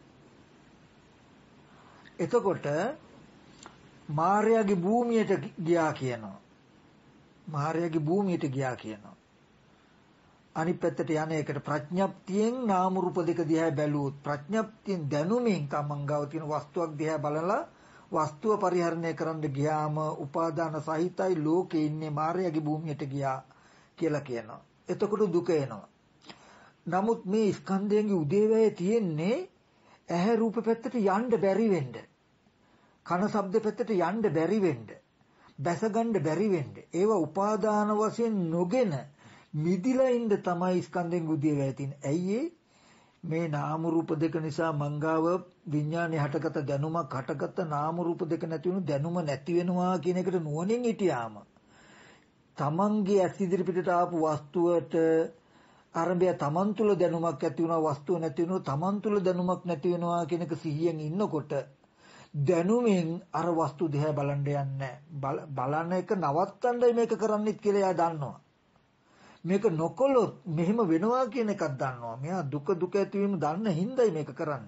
එතකොට මාර්යාගේ භූමියට ගියා කියනවා. මාර්යාගේ භූමියට ගියා කියනවා. අනිත් පැත්තට යන එකට ප්‍රඥප්තියෙන් නාම රූප දෙක දිහා බැලුවොත් ප්‍රඥප්තියෙන් දැනුමින් තමන් ගාව තියෙන වස්තුවක් දිහා බලලා වස්තුව පරිහරණය කරන්න ගියාම උපාදාන සහිතයි ලෝකේ ඉන්නේ මාර්යාගේ භූමියට ගියා කියලා කියනවා. එතකොට දුක එනවා. නමුත් මේ ස්කන්ධයන්ගේ උදේවැය තියෙන්නේ ඇහැ රූප පැත්තට යන්න බැරි වෙන්න. කන ශබ්ද පැත්තට යන්න බැරි වෙන්න. බැස ගන්න බැරි වෙන්න. ඒවා උපාදාන වශයෙන් නොගෙන මිදිලා ඉන්න තමයි ස්කන්ධෙන් උදේවැය තියෙන්නේ. ඇයි මේ නාම රූප දෙක නිසා මංගාව විඥානේ හටගත දැනුමක් හටගත නාම රූප දෙක නැති වුණු දැනුම නැති වෙනවා කියන එකට නුවණින් හිටියාම තමන්ගේ ඇස් ඉදිරි පිටට ආපු වස්තුවට ආරම්භය තමන් තුළ දැනුමක් ඇති වුණා වස්තුව නැති වෙනවා තමන් තුළ දැනුමක් නැති වෙනවා කියන එක සිහියෙන් ඉන්නකොට දැනුමෙන් අර වස්තු දිහා බලන්න යන්නේ බලන එක නවත්තන්නයි මේක කරන්නෙත් කියලා එයා දන්නවා. මේක නොකොලොත් මෙහෙම වෙනවා කියන එකක් දන්නවා. මෙයා දුක දුක ඇතිවීම දන්න හින්දායි මේක කරන්නේ.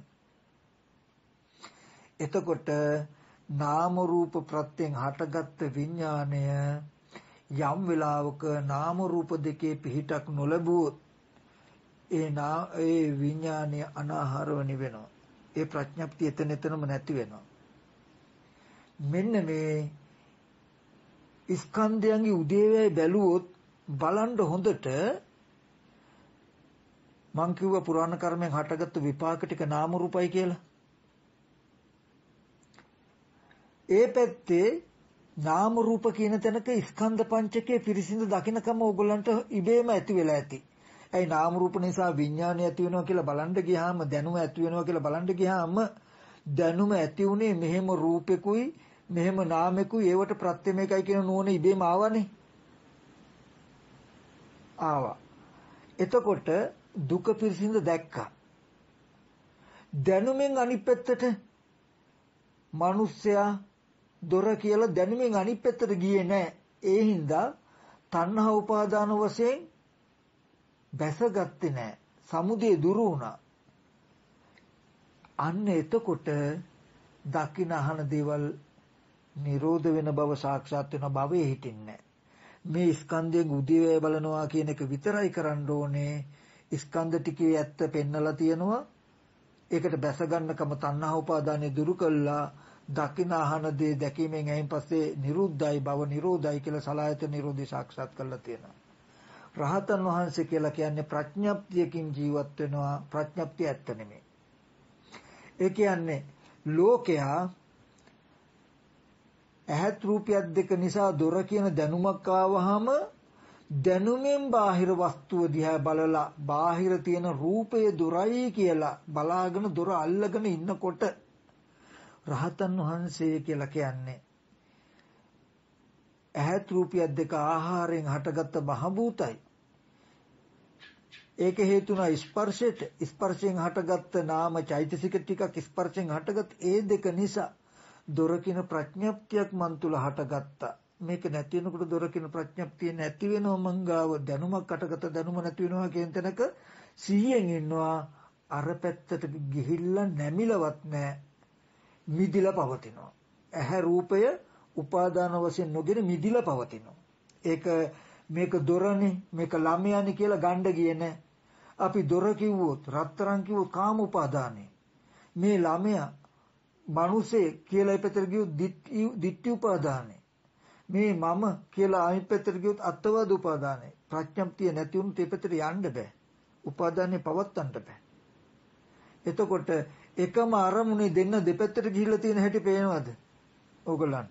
එතකොට නාම රූප ප්‍රත්‍යයෙන් හටගත්ත විඥාණය යම් වෙලාවක නාම රූප දෙකේ පිහිටක් නොලැබුවොත් ඒ විඥාණය අනාහාරව නිවෙනවා. ඒ ප්‍රඥප්තිය එතනම නැති වෙනවා. මෙන්න මේ ස්කන්ධයන්ගේ උදේවැය බැලුවොත් බලන්න හොඳට මං කිව්වා පුරාණ කර්මෙන් හටගත්තු විපාක ටික නාම රූපයි කියලා. ඒ පැත්තේ නාම රූප කියන තැනක ස්කන්ධ පංචකයේ පිරිසිදු දකින්නකම ඕගොල්ලන්ට ඉබේම ඇති වෙලා ඇති. ඒ නාම රූප නිසා විඥානය ඇති වෙනවා කියලා බලන්න ගියාම දැනුම ඇති වෙනවා කියලා බලන්න ගියාම දැනුම ඇති උනේ මෙහෙම රූපෙකුයි මෙහෙම නාමෙකුයි ඒවට ප්‍රත්‍යමයකයි කියන නුවණ ඉබේම ආවනේ. ආවා. එතකොට දුක පිරිසිදු දැක්කා. දැනුමෙන් අනිත් පැත්තට මිනිස්සයා දොර කියලා දැනුමෙන් අනිත් පැත්තට ගියේ නැහැ. ඒ හින්දා තණ්හා උපාදාන වශයෙන් බැසගත්තේ නැහැ. සමුදය දුරු වුණා. අන්න එතකොට දකින අහන දේවල් නිරෝධ වෙන බව සාක්ෂාත් වෙන භවයේ හිටින්නේ මේ ස්කන්ධයෙන් උදේවැය බලනවා කියන එක විතරයි කරන්න ඕනේ. ස්කන්ධ ටිකේ ඇත්ත පෙන්නලා තියෙනවා. ඒකට බැස ගන්නකම තණ්හා උපාදානෙ දුරු කළා. දකින අහන දේ දැකීමෙන් එයින් පස්සේ නිරුද්ධයි භව නිරෝධයි කියලා සලායතන නිරෝධය සාක්ෂාත් කරලා තියෙනවා. රහතන් වහන්සේ කියලා කියන්නේ ප්‍රඥප්තියකින් ජීවත් වෙනවා. ප්‍රඥප්තිය ඇත්ත නෙමෙයි. ඒ කියන්නේ ලෝකයා ඇහත් රූපයක් දෙක නිසා දොර කියන දැනුමක් ආවහම දැනුමෙන් බාහිර වස්තුව දිහා බලලා බාහිර තියෙන රූපය දොරයි කියලා බලාගෙන දොර අල්ලගෙන ඉන්නකොට රහතන් වහන්සේ කියලා කියන්නේ ඇහත් රූපයක් දෙක ආහාරයෙන් හටගත්ත මහ භූතයි. ඒක හේතුණා ස්පර්ශයට. ස්පර්ශයෙන් හටගත්ත නාම චෛතසික ටිකක් ස්පර්ශයෙන් හටගත් ඒ දෙක නිසා දොරකින ප්‍රඥප්තියක් මන් තුල හටගත්තා. මේක නැති වෙනකොට දොරකින ප්‍රඥප්තිය නැති වෙනව මංගාව දැනුමක් හටගත දැනුම නැති වෙනවා කියන තැනක සිහියෙන් ඉන්නවා. අර පැත්තට ගිහිල්ලා නැමිලවත් නැහැ. මිදිලා පවතිනවා. ඇහැ රූපය උපාදාන වශයෙන් නොගෙන මිදිලා පවතිනවා. ඒක මේක දොරනේ මේක ළමයානේ කියලා ගණ්ඩ ගියේ නැහැ. අපි දොර කිව්වොත් රත්තරන් කිව්වොත් කාම උපාදානේ. මේ ළමයා මනුසේ කියලා ඉපතර ගියොත් ditthi උපාදානේ. මේ මම කියලා අනිත් පැත්තට ගියොත් අත්වාද උපාදානයි. ප්‍රඥප්තිය නැති වුණොත් ඒ පැත්තට යන්න බෑ. උපාදානේ පවත්තන්න බෑ. එතකොට එකම අරමුණේ දෙන්න දෙපැත්තට ගිහිල්ලා තියෙන හැටි පේනවද? ඕගලන්ට.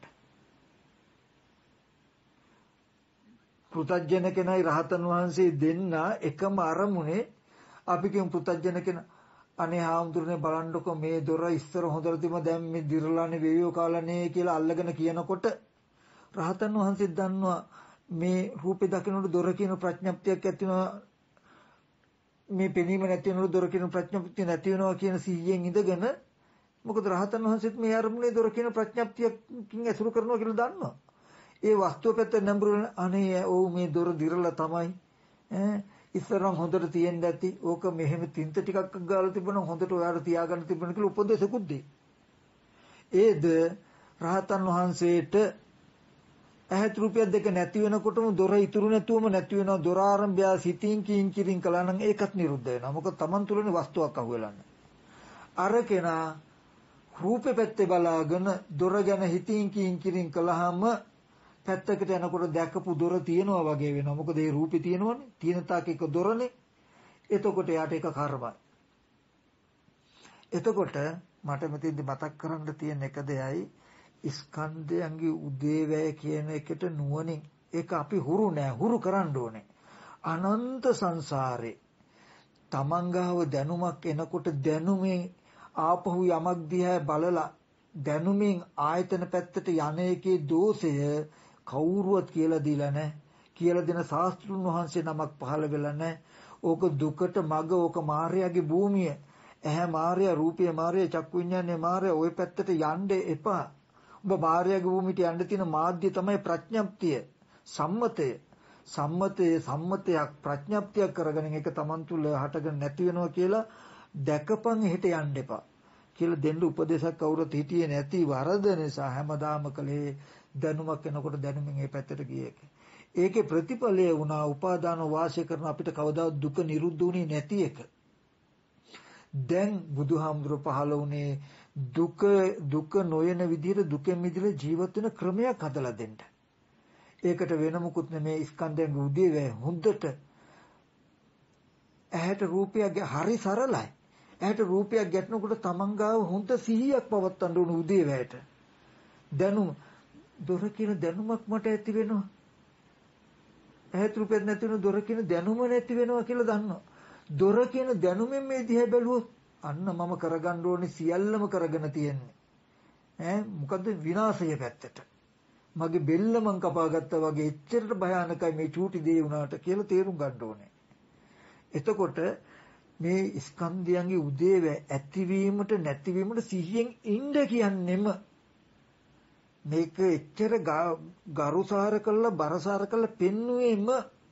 පෘථජ්ජන කෙනයි රහතන් වහන්සේ දෙන්න එකම අරමුණේ අපි කියමු පෘථජ්ජන කෙනා අනේ හාමුදුරනේ බලන්නකො මේ දොර ඉස්සර හොඳට තිබ්බ දැන් මේ දිරලානේ වේයෝ කාලනේ කියලා අල්ලගෙන කියනකොට රහතන් වහන්සේ දන්නවා මේ රූපේ දකින්නට දොර කියන ප්‍රඥප්තියක් ඇති වෙනවා මේ පෙනීම නැති වෙනකොට දොර කියන ප්‍රඥප්තිය නැති වෙනවා කියන සිහියෙන් ඉඳගෙන මොකද රහතන් වහන්සේත් මේ අරමුණේ දොර කියන ප්‍රඥප්තියකින් ඇසුරු කරනවා කියලා දන්නවා. ඒ වස්තුව පැත්ත නම්බර අනේ ඔව් මේ දොර දිරලා තමයි ඉස්සරම් හොඳට තියෙන්න ඇති. ඕක මෙහෙම තින්ත ටිකක් ගාලා තිබුණා හොඳට ඔයාලා තියාගන්න තිබුණා කියලා උපදේශකුත් දෙයි. ඒද රහතන් වහන්සේට ඇහත් රුපියල් දෙක නැති වෙනකොටම දොර ඉතුරු නැතුවම නැති වෙනවා. දොර ආරම්භය සිතින් කින් කිරින් කළා නම් ඒකත් නිරුද්ධ වෙනවා. මොකද Taman තුලනේ වස්තුවක් අහුවෙලා නැහැ. අර කෙනා රූපේ පැත්තේ බලාගෙන දොර ගැන හිතින් කින් කිරින් කළාම පැත්තකට යනකොට දැකපු දොර තියෙනවා වගේ වෙනවා. මොකද ඒ රූපේ තියෙනවනේ. තියෙන තාක් එක දොරනේ. එතකොට යාට ඒක කර්මයි. එතකොට මට මෙතෙන්දි මතක් කරන්න තියෙන එක දෙයයි ස්කන්ධයන්ගේ උදේවැය කියන එකට නුවණින් ඒක අපි හුරු නෑ. හුරු කරන්න ඕනේ. අනන්ත සංසාරේ තමන්ගාව දැනුමක් එනකොට දැනුමෙන් ආපහු යමක් දිහා බලලා දැනුමින් ආයතන පැත්තට යන එකේ දෝෂය කවුරුවත් කියලා දීලා නැහැ. කියලා දෙන ශාස්ත්‍රුන් වහන්සේ නමක් පහළ වෙලා නැහැ. ඕක දුකට මග ඕක මායාවේ භූමිය. ඇහැ මායя, රූපය මායя, චක්කු විඤ්ඤාණය මායя. ওই පැත්තට යන්න එපා. ඔබ මායාවේ භූමියට යන්න තියෙන මාධ්‍ය තමයි ප්‍රඥප්තිය. සම්මතය. සම්මතයක් ප්‍රඥප්තියක් කරගෙන ඒක Taman තුල හටගෙන නැති වෙනවා කියලා දැකපන් එහෙට යන්න එපා. කියලා දෙන්න උපදේශයක් කවුරුත් හිටියේ නැති වරද නිසා හැමදාම කලේ දැනුමක් එනකොට දැනුමින් ඒ පැත්තට ගියේ. ඒකේ ප්‍රතිඵලය වුණා උපාදාන වාසය කරන අපිට කවදාවත් දුක නිරුද්ධ වුණේ නැති එක. දැන් බුදුහාමුදුර පහළ වුණේ දුක නොයන විදිහට දුකෙන් මිදෙලා ජීවත් වෙන ක්‍රමයක් හදලා දෙන්න. ඒකට වෙන මොකුත් නෙමේ ස්කන්ධයන් උදේවැය හොඳට ඇහැට රූපයක් හරි සරලයි. ඇහැට රූපයක් ගැටෙනකොට තමන් ගාව හොඳ සිහියක් පවත්වන්න ඕන උදේවැයට. දැනුම දොර කියන දැනුමක් මට ඇති වෙනවා. ඇහැට රූපයක් නැති වෙන දොර කියන දැනුම නැති වෙනවා කියලා දන්නවා. දොර කියන දැනුමෙන් මේ දිහා බැලුවොත් අන්න මම කරගන්න ඕනේ සියල්ලම කරගෙන තියෙන්නේ. මොකද්ද විනාශය පැත්තට. මගේ බෙල්ල මං කපාගත්තා වගේ එච්චරට භයානකයි මේ චූටි දේ වුණාට කියලා තේරුම් ගන්න ඕනේ. එතකොට මේ ස්කන්ධයන්ගේ උදේවැය ඇතිවීමට නැතිවීමට සිහියෙන් ඉන්න කියන්නෙම මේක එච්චර ගරුසාර කළා බරසාර කළා පෙන්නුවේම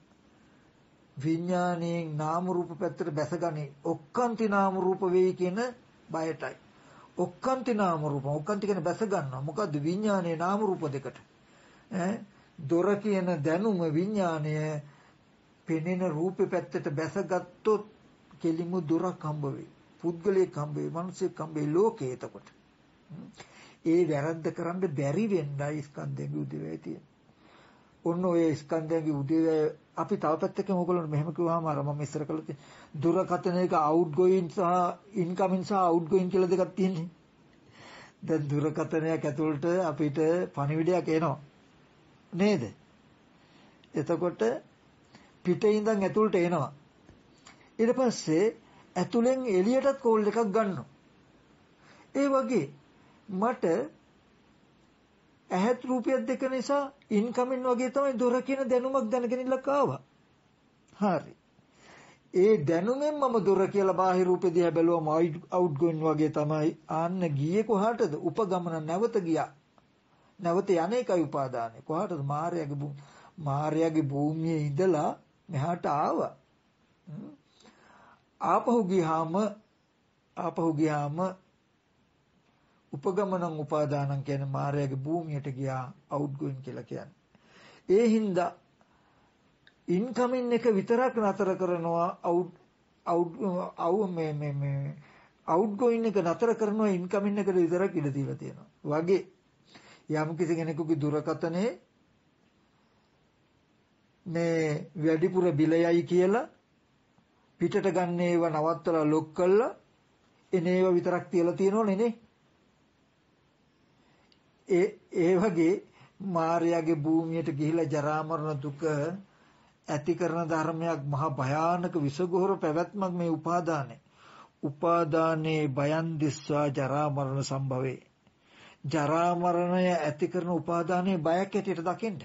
විඥාණයෙන් නාම රූප පැත්තට බැසගනි ඔක්කාන්ති නාම රූප වෙයි කියන බයටයි. ඔක්කාන්ති නාම රූප ඔක්කාන්ති කියන බැස ගන්නවා. මොකද්ද විඥානයේ නාම රූප දෙකට. දොර කියන දැනුම විඥානය පෙනෙන රූපේ පැත්තට බැසගත්තොත් කෙලිම දොරක් හම්බ වෙයි. පුද්ගලයෙක් හම්බ වෙයි, මිනිසෙක් හම්බ වෙයි ලෝකේ එතකොට. ඒ වැරද්ද කරන්න බැරි වෙන්නයි ස්කන්ධයන්ගේ උදේවැය තියෙන්නේ. ඔන්න ඔය ස්කන්ධයන්ගේ උදේවැය අපි තව පැත්තකින් ඕගොල්ලෝ මෙහෙම කිව්වම අර මම ඉස්සර කළේ දුරකථන එක අවුට් ගෝයින් සහ ඉන්කමින් සහ අවුට් ගෝයින් කියලා දෙකක් තියෙන්නේ. දැන් දුරකථනයක් ඇතුළට අපිට පණිවිඩයක් එනවා. නේද? එතකොට පිටේ ඉඳන් ඇතුළට එනවා. ඊට පස්සේ ඇතුලෙන් එළියටත් කෝල් එකක් ගන්නවා. ඒ වගේ මට ඇහත් රූපයක් දෙක නිසා ඉන්කමින් වගේ තමයි දොර කියන දැනුමක් දැනගෙන ඉලක්ක ආවා. හරි. ඒ දැනුමෙන් මම දොර කියලා බාහිර රූපෙ දිහා බැලුවම අවුට් ගෝයින් වගේ තමයි ආන්න ගියේ කොහාටද? උපගමන නැවත ගියා. නැවත යන්නේකයි උපාදානෙ. කොහාටද? මාර්යාගේ භූමියේ ඉඳලා මෙහාට ආවා. ආපහු ගියාම උපගමනං උපාදානං කියන මායාවේ භූමියට ගියා අවුට් ගෝයින් කියලා කියන්නේ. ඒ හින්දා ඉන්කමින් එක විතරක් නතර කරනවා අවුට් ගෝයින් එක නතර කරනවා ඉන්කමින් එකට විතරක් ඉඩ දීලා තියෙනවා. වගේ යම් කිසි කෙනෙකුගේ දුරකථනයේ මේ වැඩිපුර බිලයයි කියලා පිටට ගන්න ඒවා නවත්තලා ලොක් කළා එනේව විතරක් තියලා තියෙනවනේ නේ. ඒ වගේ මාර්යාගේ භූමියට ගිහිලා ජරා මරණ දුක ඇති කරන ධර්මයක් මහා භයානක විසගොහර පැවැත්මක් මේ උපාදානයි. උපාදානේ බයන් දිස්වා ජරා මරණ සම්භවේ. ජරා මරණය ඇති කරන උපාදානයේ බයක් ඇටියට දකින්න.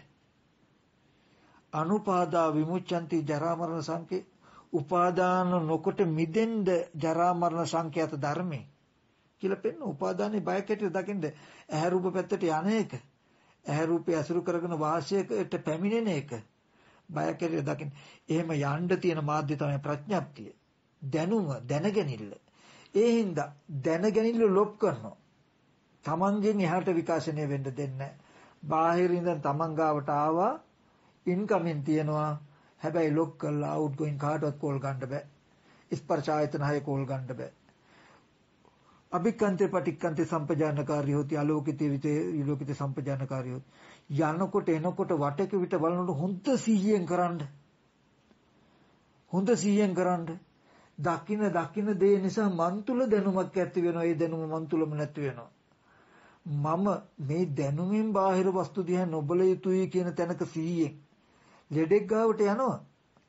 අනුපාදා විමුච්ඡanti ජරා මරණ සංකේ උපාදාන නොකොට මිදෙන්න ජරා මරණ සංකේත ධර්මේ කියලා පෙන්න උපාදානයේ බයක් ඇටියට දකින්න. ඇහැ රූප පැත්තට යන එක, ඇහැ රූපය අසුරු කරගෙන වාසයකට පැමිණෙන එක බයක් ඇටියට දකින්න. එහෙම යන්න තියෙන මාධ්‍ය තමයි ප්‍රඥප්තිය. දැනුම, දැනගැනිල්ල. ඒ හින්දා දැනගැනිල්ල ලොප් කරනවා. තමන්ගෙන් එහාට විකාශනය වෙන්න දෙන්නේ. බාහිර ඉඳන් තමන් ගාවට ආවා ඉන්කමින් තියනවා. හැබැයි ලොක් කරලා අවුට් ගෝයින් කාටවත් කෝල් ගන්න බෑ. ස්පර්ශ ආයතන හය කෝල් ගන්න බෑ. අභික්ඛන්තේ පටික්ඛන්තේ සම්පජානකාරී හොති අලෝකිතේ විලෝකිතේ සම්පජානකාරී හොති. යනකොට එනකොට වටේක විට බලනකොට හොඳ සිහියෙන් කරන්න. හොඳ සිහියෙන් කරන්න. දකින්න දේ නිසා මන් තුල දැනුමක් ඇති වෙනවා. ඒ දැනුම මන් තුලම නැති වෙනවා. මම මේ දැනුමින් බාහිර වස්තු දිහා නොබල යුතුයි කියන තැනක සිහියෙන් ලෙඩෙක් ගාවට යනවා.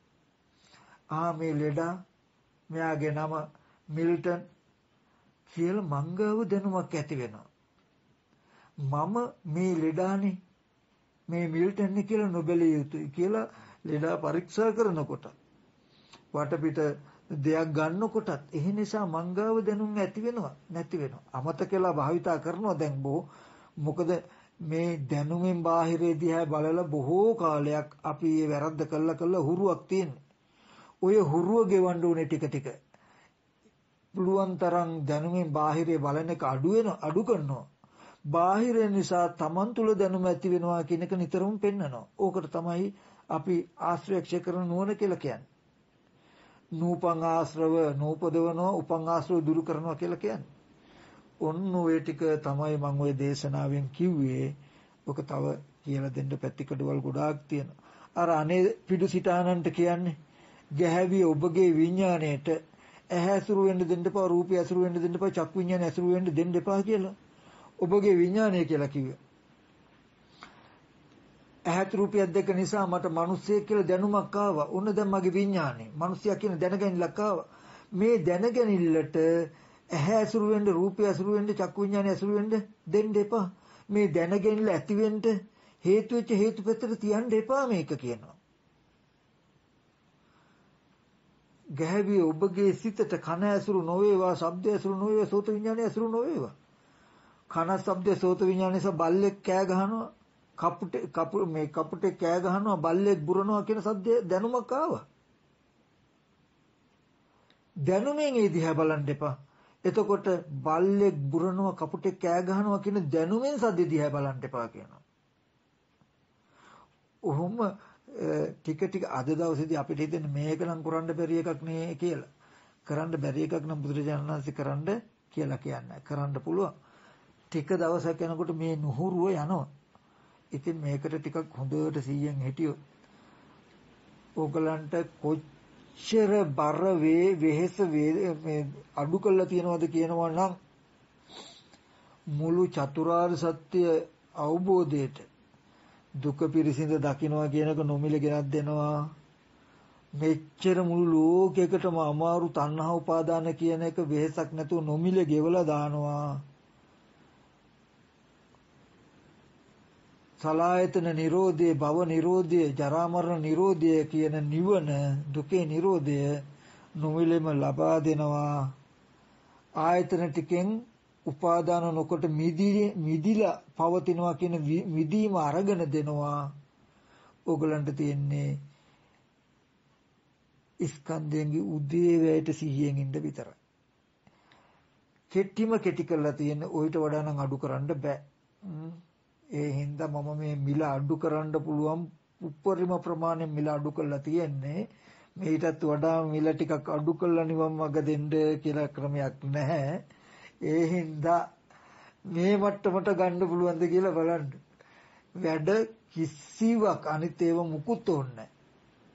මේ ලෙඩා මෙයාගේ නම මිල්ටන් කියලා මංගව දැනුමක් ඇති වෙනවා. මම මේ ලෙඩානේ මේ මිල්ටන් කියලා නොබැලිය යුතුයි කියලා ලෙඩා පරීක්ෂා කරනකොට වටපිට දෙයක් ගන්නකොටත් ඒ නිසා මංගව දැනුම් ඇති වෙනවා නැති වෙනවා. අමතකලා භාවිතා කරනවා දැන් මොකද මේ දැනුමින් බාහිරේ දිහා බලලා බොහෝ කාලයක් අපි මේ වැරද්ද කළා හුරුවක් තියෙනවා. ඔය හුරුව ගෙවන්න ඕනේ ටික ටික. පුළුවන් තරම් දැනුමින් බාහිරේ බලන එක අඩු කරනවා. බාහිර නිසා Taman තුල දැනුම ඇති වෙනවා කියන එක නිතරම පෙන්නනවා. ඕකට තමයි අපි ආශ්‍රයක්ෂ කරන නුවණ කියලා කියන්නේ. නූපං ආශ්‍රව නූපදවනවා උපං ආශ්‍රව දුරු කරනවා කියලා කියන්නේ. ඔන්න ඔය ටික තමයි මම ඔය දේශනාවෙන් කිව්වේ. ඔක තව කියලා දෙන්න පැතිකඩවල් ගොඩාක් තියෙනවා. අර අනේ පිටු සිතානන්ට කියන්නේ ගැහැවි ඔබගේ විඥාණයට ඇහැ ඇසුරු වෙන්න දෙන්න එපා, රූපය ඇසුරු වෙන්න දෙන්න එපා, චක්කු විඥානය ඇසුරු වෙන්න දෙන්න එපා කියලා. ඔබගේ විඥානය කියලා කිව්වේ. ඇහත් රූපයක් දෙක නිසා මට මිනිස්සෙක් කියලා දැනුමක් ආවා. ඔන්න දැන් මගේ විඥානේ මිනිසයා කියන දැනගැනිල්ලක් ආවා. මේ දැනගැනිල්ලට ඇහැ ඇසුරු වෙන්න, රූපය ඇසුරු වෙන්න, චක්කු විඥානය ඇසුරු වෙන්න දෙන්න එපා. මේ දැනගැනිල්ල ඇති වෙන්න හේතු වෙච්ච හේතුපතට තියන්න එපා මේක කියනවා. ගැහැවි ඔබගේ සිතට කන ඇසුරු නොවේවා, ශබ්ද ඇසුරු නොවේවා, සෝත විඥානය ඇසුරු නොවේවා. කන ශබ්ද සෝත විඥානයස බල්ලෙක් කෑ ගහනවා, කපුටේ කෑ ගහනවා, බල්ලෙක් බුරනවා කියන සද්ද දැනුමක් ආවා. දැනුමෙන් ඒ දිහා බලන්න එපා. එතකොට බල්ලෙක් බුරනවා, කපුටේ කෑ ගහනවා කියන දැනුමෙන් සද්ද දිහා බලන්න එපා කියනවා. ඔහොම ටික ටික අද දවසේදී අපිට හිතෙන්නේ මේක නම් කරන්න බැරි එකක් නේ කියලා. කරන්න බැරි එකක් නම් බුදුරජාණන් වහන්සේ කරන්න කියලා කියන්නේ. කරන්න පුළුවන්. ටික දවසක් යනකොට මේ නුහුරුව යනවා. ඉතින් මේකට ටිකක් හොඳට සීයෙන් හිටියොත් ඕගලන්ට කොච්චර බර වෙහෙස මේ අඩු කළා තියනවද කියනවා නම් මුළු චතුරාර්ය සත්‍ය අවබෝධයට දුක පිරිසිඳ දකින්නවා කියනක නොමිල ගෙනත් දෙනවා. මෙච්චර මුළු ලෝකයකටම අමාරු තණ්හා උපාදාන කියන එක වෙහසක් නැතුව නොමිල ගෙවලා දානවා. සලායතන නිරෝධය, භව නිරෝධය, ජරා මරණ නිරෝධය කියන නිවන, දුකේ නිරෝධය නොමිලෙම ලබා දෙනවා. ආයතන ටිකෙන් උපාදාන නොකොට මිදිලා පවතිනවා කියන මිදීම අරගෙන දෙනවා. ඕගලන්ට තියෙන්නේ ස්කන්ධයන්ගේ උදේවැයට සිහියෙන් ඉන්න විතරයි. කෙටිම කෙටි කරලා තියෙන ඔయిత වඩා නම් අඩු කරන්න බෑ. ඒ හින්දා මම මේ මිල අඩු කරන්න පුළුවන් උපරිම ප්‍රමාණයෙන් මිල අඩු කරලා තියෙන්නේ. මේකටත් වඩා මිල ටිකක් අඩු කරලා නිවන් මඟ දෙන්න කියලා ක්‍රමයක් නැහැ. ඒ හින්දා මේ මට්ටමට ගන්න පුළුවන්ද කියලා බලන්න. වැඩ කිසිවක් අනිත් ඒවා මුකුත් ඕනේ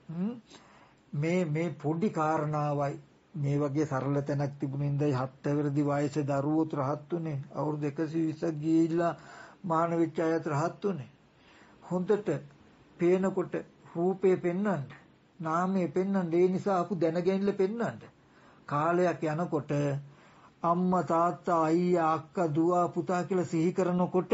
මේ පොඩි කාරණාවයි මේ වගේ සරල තැනක් තිබුණින්දයි 7 වෙනි වයසේ දරුවෝත් රහත් උනේ. අවුරුදු 120ක් ගිහිල්ලා මාන වෙච්ච අයත් රහත් උනේ. හොඳට පේනකොට රූපේ පෙන්වන්න, නාමයේ පෙන්වන්න, ඒ නිසා අපු දැනගැනිල්ල පෙන්වන්න. කාලයක් යනකොට අම්මා තාත්තා අයියා අක්කා දුව පුතා කියලා සිහි කරනකොට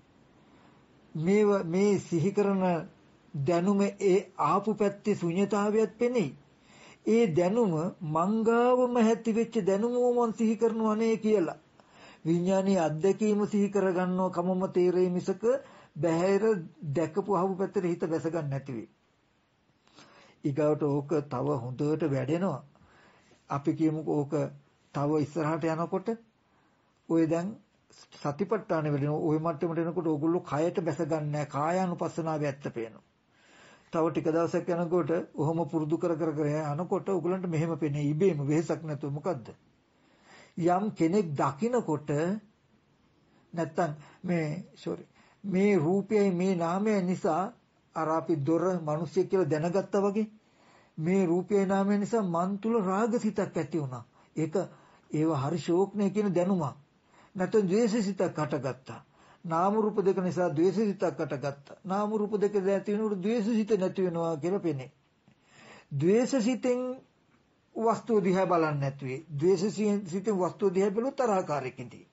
මේ සිහි කරන දැනුම ඒ ආපු පැත්තේ ශුන්‍යතාවයත් පෙනෙයි. ඒ දැනුම මංගාවම ඇති වෙච්ච දැනුම මම සිහි කරනවා නේ කියලා. විඥානීය අත්දැකීම සිහි කරගන්නව කමම තේරෙයි මිසක බහැර දැකපු අහපු පැත්තට හිත බැස ගන්න නැති වෙයි. ඊගවට ඕක තව හොඳට වැඩෙනවා. අපි කියමුකෝ ඕක තව ඉස්සරහට යනකොට ඔය දැන් සතිපට්ඨාන වෙලෙන ওই මට්ටමට එනකොට ඕගොල්ලෝ කයට බැස ගන්න නැහැ. කායානුපස්සනාවේ ඇත්ත පේනවා. තව ටික දවසක් යනකොට ඔහොම පුරුදු කර යනකොට ඕගොල්ලන්ට මෙහෙම පේන්නේ ඉබේම වෙහසක් නැතුව. මොකද්ද? යම් කෙනෙක් දකිනකොට නැත්තම් මේ රූපයයි මේ නාමය නිසා අර අපි දොර මිනිස්සෙක් කියලා දැනගත්තා වගේ මේ රූපයයි නාමය නිසා මන් තුල රාගසිතක් ඇති වුණා. ඒව හරි ශෝක්නේ කියන දැනුමක්. නැත්නම් ද්වේෂසිතක් හටගත්තා. නාම රූප දෙක නිසා ද්වේෂසිතක් හටගත්තා. නාම රූප දෙක ඇති වෙනකොට ද්වේෂසිත නැති වෙනවා කියලා පෙනේ. ද්වේෂසිතෙන් වස්තුව දිහා බලන්නේ නැති වෙයි. ද්වේෂසිතෙන් වස්තුව දිහා බලුවොත් තරහකාරකෙදී.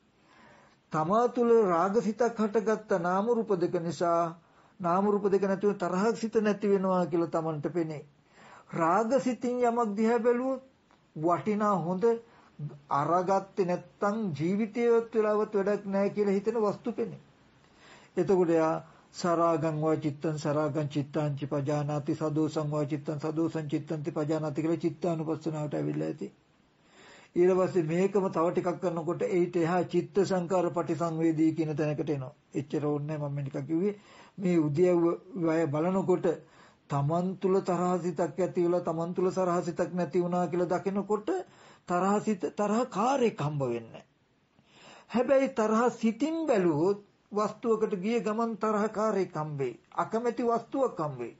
තමා තුල රාගසිතක් හටගත්තා නාම රූප දෙක නිසා නාම රූප දෙක නැතිව තරහක් සිත නැති වෙනවා කියලා Tamanට පෙනේ. රාගසිතින් යමක් දිහා බැලුවොත් වටිනා හොඳ අරගත්තේ නැත්තම් ජීවිතේවත් වෙලාවත් වැඩක් නැහැ කියලා හිතෙන වස්තු පෙනේ. එතකොට යා සරාගං වා චිත්තං සරාගං චිත්තාං ච පජානාති සදෝසං වා චිත්තං සදෝසං චිත්තං ති පජානාති කියලා චිත්තානුපස්සනාවට ඇවිල්ලා ඇති. ඊට පස්සේ මේකම තව ටිකක් කරනකොට ඒිට එහා චිත්ත සංකාර පටිසංවේදී කියන තැනකට එනවා. එච්චර ඕනේ මම නිකන් කිව්වේ මේ උද්‍යවය බලනකොට තමන් තුල තරහසිතක් ඇති වෙලා තමන් තුල සරහසිතක් නැති වුණා කියලා දකිනකොට තරහ කාර්යයක් හම්බ වෙන්නේ. හැබැයි තරහ සිතින් බැලුවොත් වස්තුවකට ගිය ගමන් තරහ කාර්යයක් හම්බෙයි. අකමැති වස්තුවක් හම්බෙයි.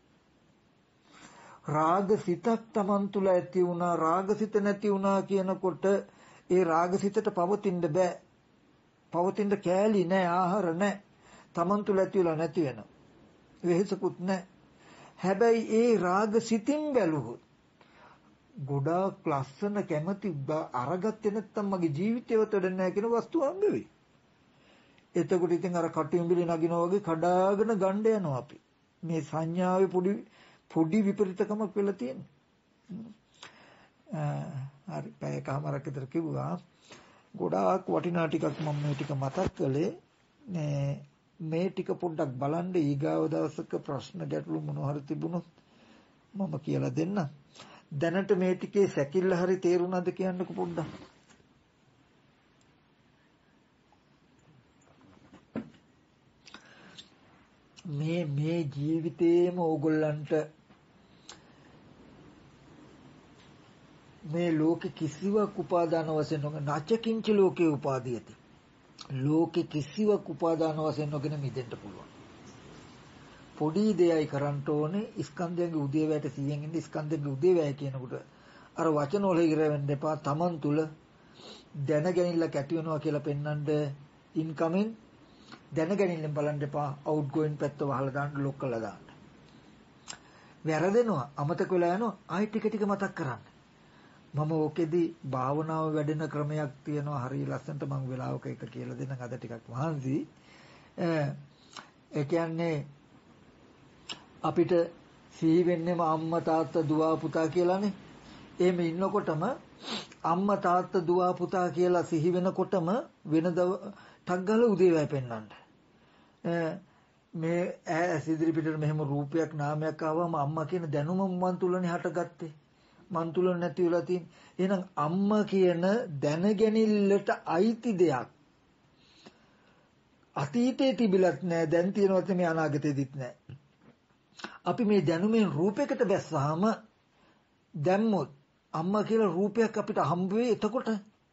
රාග සිතක් තමන් තුල ඇති වුණා රාග සිත නැති වුණා කියනකොට ඒ රාග සිතට පවතින්න බෑ. පවතින්න කෑලි නෑ ආහාර නෑ. තමන් තුල ඇති වෙලා නැති වෙනවා. වෙහසකුත් නෑ. හැබැයි ඒ රාග සිතින් බැලුවොත් ගොඩාක් ලස්සන කැමති අරගත්තේ නැත්තම් මගේ ජීවිතේවත් වැඩ නැහැ කියන වස්තුව හම්බ වෙයි. එතකොට ඉතින් අර කටියුම්බිලි නගිනවා වගේ කඩාගෙන ගන්න යනවා අපි. මේ සංඥාවේ පොඩි විපරිතකමක් වෙලා තියෙනවා. හරි පැයකමාරක් විතර කිව්වා. ගොඩාක් වටිනා ටිකක් මම මේ ටික මතක් කළේ. මේ ටික පොඩ්ඩක් බලන්න ඊගාව දවසක ප්‍රශ්න ගැටළු මොනවා හරි තිබුණොත් මම කියලා දෙන්නම්. දැනට මේ ටිකේ සැකිල්ල හරි තේරුණාද කියන්නකෝ පොඩ්ඩක්. මේ ජීවිතේම ඕගොල්ලන්ට මේ ලෝකෙ කිසිවක් උපාදාන වශයෙන් නොගෙන නැචකින්ච ලෝකේ උපාදීයති. ලෝකෙ කිසිවක් උපාදාන වශයෙන් නොගෙන මිදෙන්න පුළුවන්. පොඩි දෙයයි කරන්න ඕනේ ස්කන්ධයන්ගේ උදේවැයට 100න් ඉන්න ස්කන්ධයන්ගේ උදේවැය කියනකොට අර වචන වල ඉර වෙන්න එපා. Taman තුල දැනගැනිල්ලක් ඇති වෙනවා කියලා පෙන්වන්න ඉන්කමින් දැනගැනිල්ලෙන් බලන්න එපා. අවුට් ගෝයින් පැත්ත වහලා දාන්න ලොක් කරලා දාන්න. වැරදෙනවා අමතක වෙලා යනවා ආයි ටික ටික මතක් කරන්න. මම ඕකෙදි භාවනාව වැඩෙන ක්‍රමයක් තියෙනවා හරිය ලස්සනට මම වෙලාවක එක කියලා දෙන්නම් අද ටිකක් මහන්සි. ඒ කියන්නේ අපිට සිහි වෙන්නේම අම්මා තාත්තා දුව පුතා කියලානේ. එහෙම ඉන්නකොටම අම්මා තාත්තා දුව පුතා කියලා සිහි වෙනකොටම වෙනද ටක් ගාලා උදේවැය පෙන්වන්න. මේ ඇස් ඉදිරි පිටට මෙහෙම රූපයක් නාමයක් ආවම අම්මා කියන දැනුම මන් තුලනේ හටගත්තේ. මන් තුල නැති වෙලා තියෙන. එහෙනම් අම්මා කියන දැනගැනිල්ලට අයිති දෙයක් අතීතේ තිබිලත් නැහැ දැන් තියෙනවත් මේ අනාගතේදිත් නැහැ. අපි මේ දැනුමෙන් රූපයකට බැස්සාම දැම්මොත් අම්මා කියලා රූපයක් අපිට හම්බ වෙයි. එතකොට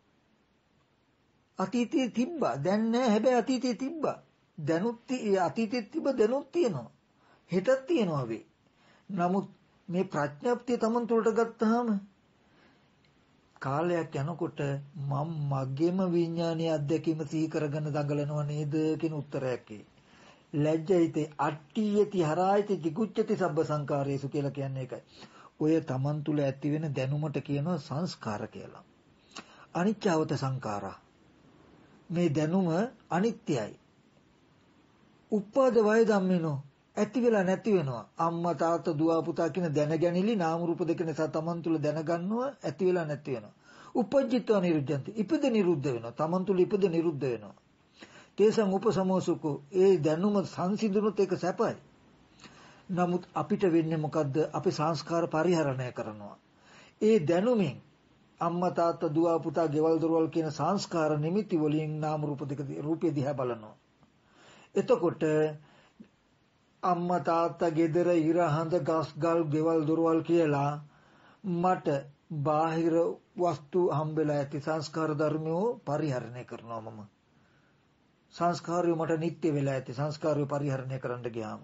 අතීතයේ තිබ්බා දැන් නැහැ. හැබැයි අතීතයේ තිබ්බා දැනුත් අතීතයේ තිබ්බ දැනුත් තියෙනවා හෙටත් තියෙනවා වෙයි. නමුත් මේ ප්‍රඥාප්තිය Taman තුළට ගත්තාම කාලයක් යනකොට මම මගේම විඥානීය අධ්‍යක්ීම සිහි කරගෙන දඟලනව නේද කියන උත්තරයක් එයි. ලැජ්ජයිතේ අට්ඨියති හරායති jigucchati සබ්බ සංකාරයේසු කියලා කියන්නේ ඒකයි. ඔය Taman තුල ඇති වෙන දැනුමට කියනවා සංස්කාර කියලා. අනිච්චවත සංකාරා. මේ දැනුම අනිත්‍යයි. උපාද වය ධම්මිනෝ ඇති වෙලා නැති වෙනවා. අම්මා තාත්තා දුව පුතා කියන දැනගැනිලි නාම රූප දෙක නිසා Taman තුල දැනගන්නවා ඇති වෙලා නැති වෙනවා. උපජ්ජිතව නිරුද්ධಂತಿ. ඉපද නිරුද්ධ වෙනවා. Taman තුල ඉපද නිරුද්ධ වෙනවා. තේසං උපසමෝසුකෝ ඒ දැනුම සංසිඳුනොත් ඒක සැපයි. නමුත් අපිට වෙන්නේ මොකද්ද? අපි සංස්කාර පරිහරණය කරනවා. ඒ දැනුමින් අම්මා තාත්තා දුව පුතා ගෙවල් දොරවල් කියන සංස්කාර නිමිති වලින් නාම රූප දෙක රූපේ දිහා බලනවා. එතකොට අම්මා තාත්තා ගෙදර ඉර හඳ ගස් ගල් ගෙවල් දොරවල් කියලා මට බාහිර වස්තු හම්බෙලා ඇති සංස්කාර ධර්මෝ පරිහරණය කරනවා මම. සංස්කාරය මට නිත්‍ය වෙලා ඇති සංස්කාරය පරිහරණය කරන්න ගියාම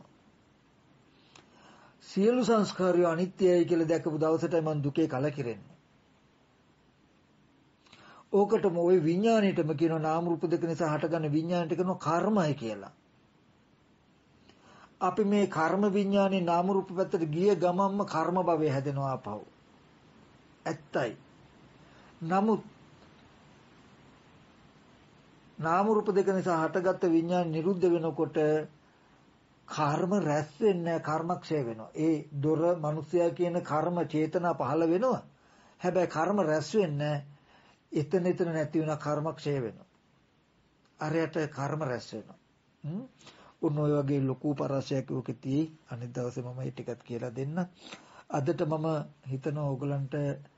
සියලු සංස්කාරය අනිත්‍යයි කියලා දැකපු දවසටයි මම දුකේ කලකිරෙන්නේ. ඕකටම ওই විඥාණයටම කියනවා නාම රූප දෙක නිසා හටගන්න විඥාණයට කියනවා කර්මය කියලා. අපි මේ කර්ම විඥානේ නාම රූප පැත්තට ගිය ගමන්ම කර්ම භවය හැදෙනවා අපව. ඇත්තයි. නමුත් නාම රූප දෙක නිසා හටගත්ත විඥාන නිරුද්ධ වෙනකොට කර්ම රැස් වෙන්නේ කර්මක්ෂය වෙනවා. ඒ දොර මිනිසයා කියන කර්ම චේතනා පහළ වෙනවා. හැබැයි කර්ම රැස් වෙන්නේ එතන නැති වෙන කර්මක්ෂය වෙනවා. අරයට කර්ම රැස් වෙනවා. උන් ඔය වගේ ලොකු පරාසයක් ඔකේ තියෙයි. අනිත් දවසේ මම ඒ ටිකත් කියලා දෙන්න. අදට මම හිතනවා ඕගලන්ට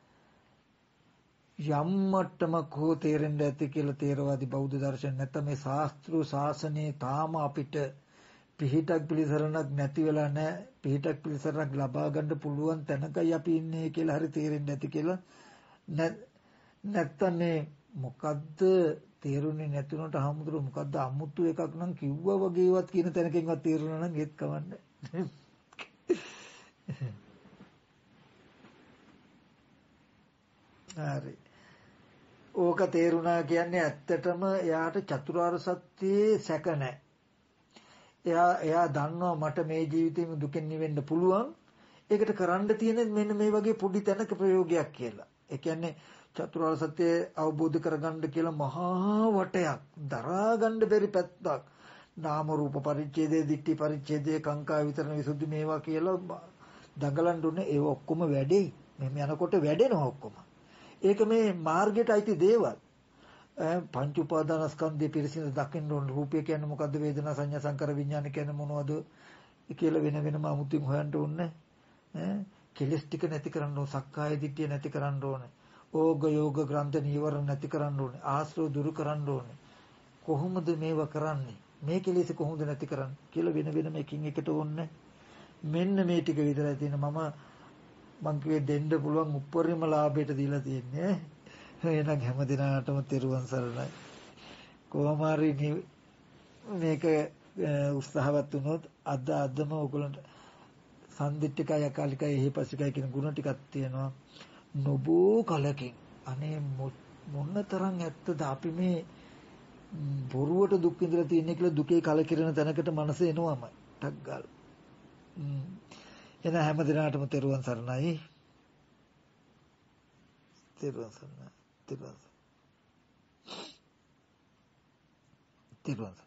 යම් මට්ටමක හෝ තේරෙන්න ඇති කියලා තේරවාදී බෞද්ධ දර්ශන නැත්නම් මේ ශාස්ත්‍රීය ශාසනයේ තාම අපිට පිහිටක් පිළිසරණක් නැති වෙලා නැහැ. පිහිටක් පිළිසරණක් ලබා ගන්න පුළුවන් තැනකයි අපි ඉන්නේ කියලා හරි තේරෙන්න ඇති කියලා නැත්නම් මේ මොකද්ද තේරුනේ නැතුනට හමුදුර මොකද්ද අමුතු එකක් නම් කිව්වා වගේවත් කියන තැනකින්වත් තේරුණා නම් ඒත් කවන්නේ. හරි. ඕක තේරුණා කියන්නේ ඇත්තටම එයාට චතුරාර්ය සත්‍යයේ සැක නැහැ. එයා දන්නවා මට මේ ජීවිතේම දුකෙන් නිවෙන්න පුළුවන්. ඒකට කරන්න තියෙන මෙන්න මේ වගේ පොඩි තැනක ප්‍රයෝගයක් කියලා. ඒ කියන්නේ චතුරාර්ය සත්‍ය අවබෝධ කරගන්න කියලා මහා වටයක් දරා ගන්න බැරි පැත්තක් නාම රූප පරිච්ඡේදයේ දිට්ඨි පරිච්ඡේදයේ කාංකා විතරන විසුද්ධි මේවා කියලා දඟලන්න උනේ ඒව ඔක්කොම වැඩේ. මෙහෙම යනකොට වැඩෙනවා ඔක්කොම. ඒක මේ මාර්ගයට අයිති දේවල්. පංච උපාදානස්කන්ධයේ පිරිසිදු දකින්න ඕන. රූපය කියන්නේ මොකද්ද? වේදනා සංඥා සංකාර විඥාන කියන්නේ මොනවද කියලා වෙන වෙනම අමුතුන් හොයන්න ඕනේ. කෙලස් ටික නැති කරන්න ඕන. සක්කාය දිට්ඨිය නැති කරන්න ඕනේ. ඕග යෝග ග්‍රන්ථ නීවරණ නැති කරන්න ඕනේ. ආශ්‍රව දුරු කරන්න ඕනේ. කොහොමද මේවා කරන්නේ? මේ කෙලෙස් කොහොමද නැති කරන්නේ කියලා වෙන වෙනම එකින් එකට ඕනේ. මෙන්න මේ ටික විතරයි තියෙන මම කිව්වේ දෙන්න පුළුවන් උප්පරිම ලාභයට දීලා තියෙන්නේ. එහෙනම් හැම දිනාටම තෙරුවන් සරණයි. කොහොම හරි මේක උත්සාහවත් වුණොත් අදම ඔයගොල්ලන්ට සම්දිට්ඨිකය අකාලිකය එහිපස්සිකය කියන ගුණ ටිකක් තියෙනවා. නොබෝ කලකින් අනේ මොනතරම් ඇත්තද අපි මේ බොරුවට දුක් විඳලා තියෙන්නේ කියලා දුකේ කලකිරෙන තැනකට මනස එනවම ටක් ගාලා. එන හැම දිනාටම තෙරුවන් සරණයි. තෙරුවන් සරණයි. තෙරුවන් සරණයි.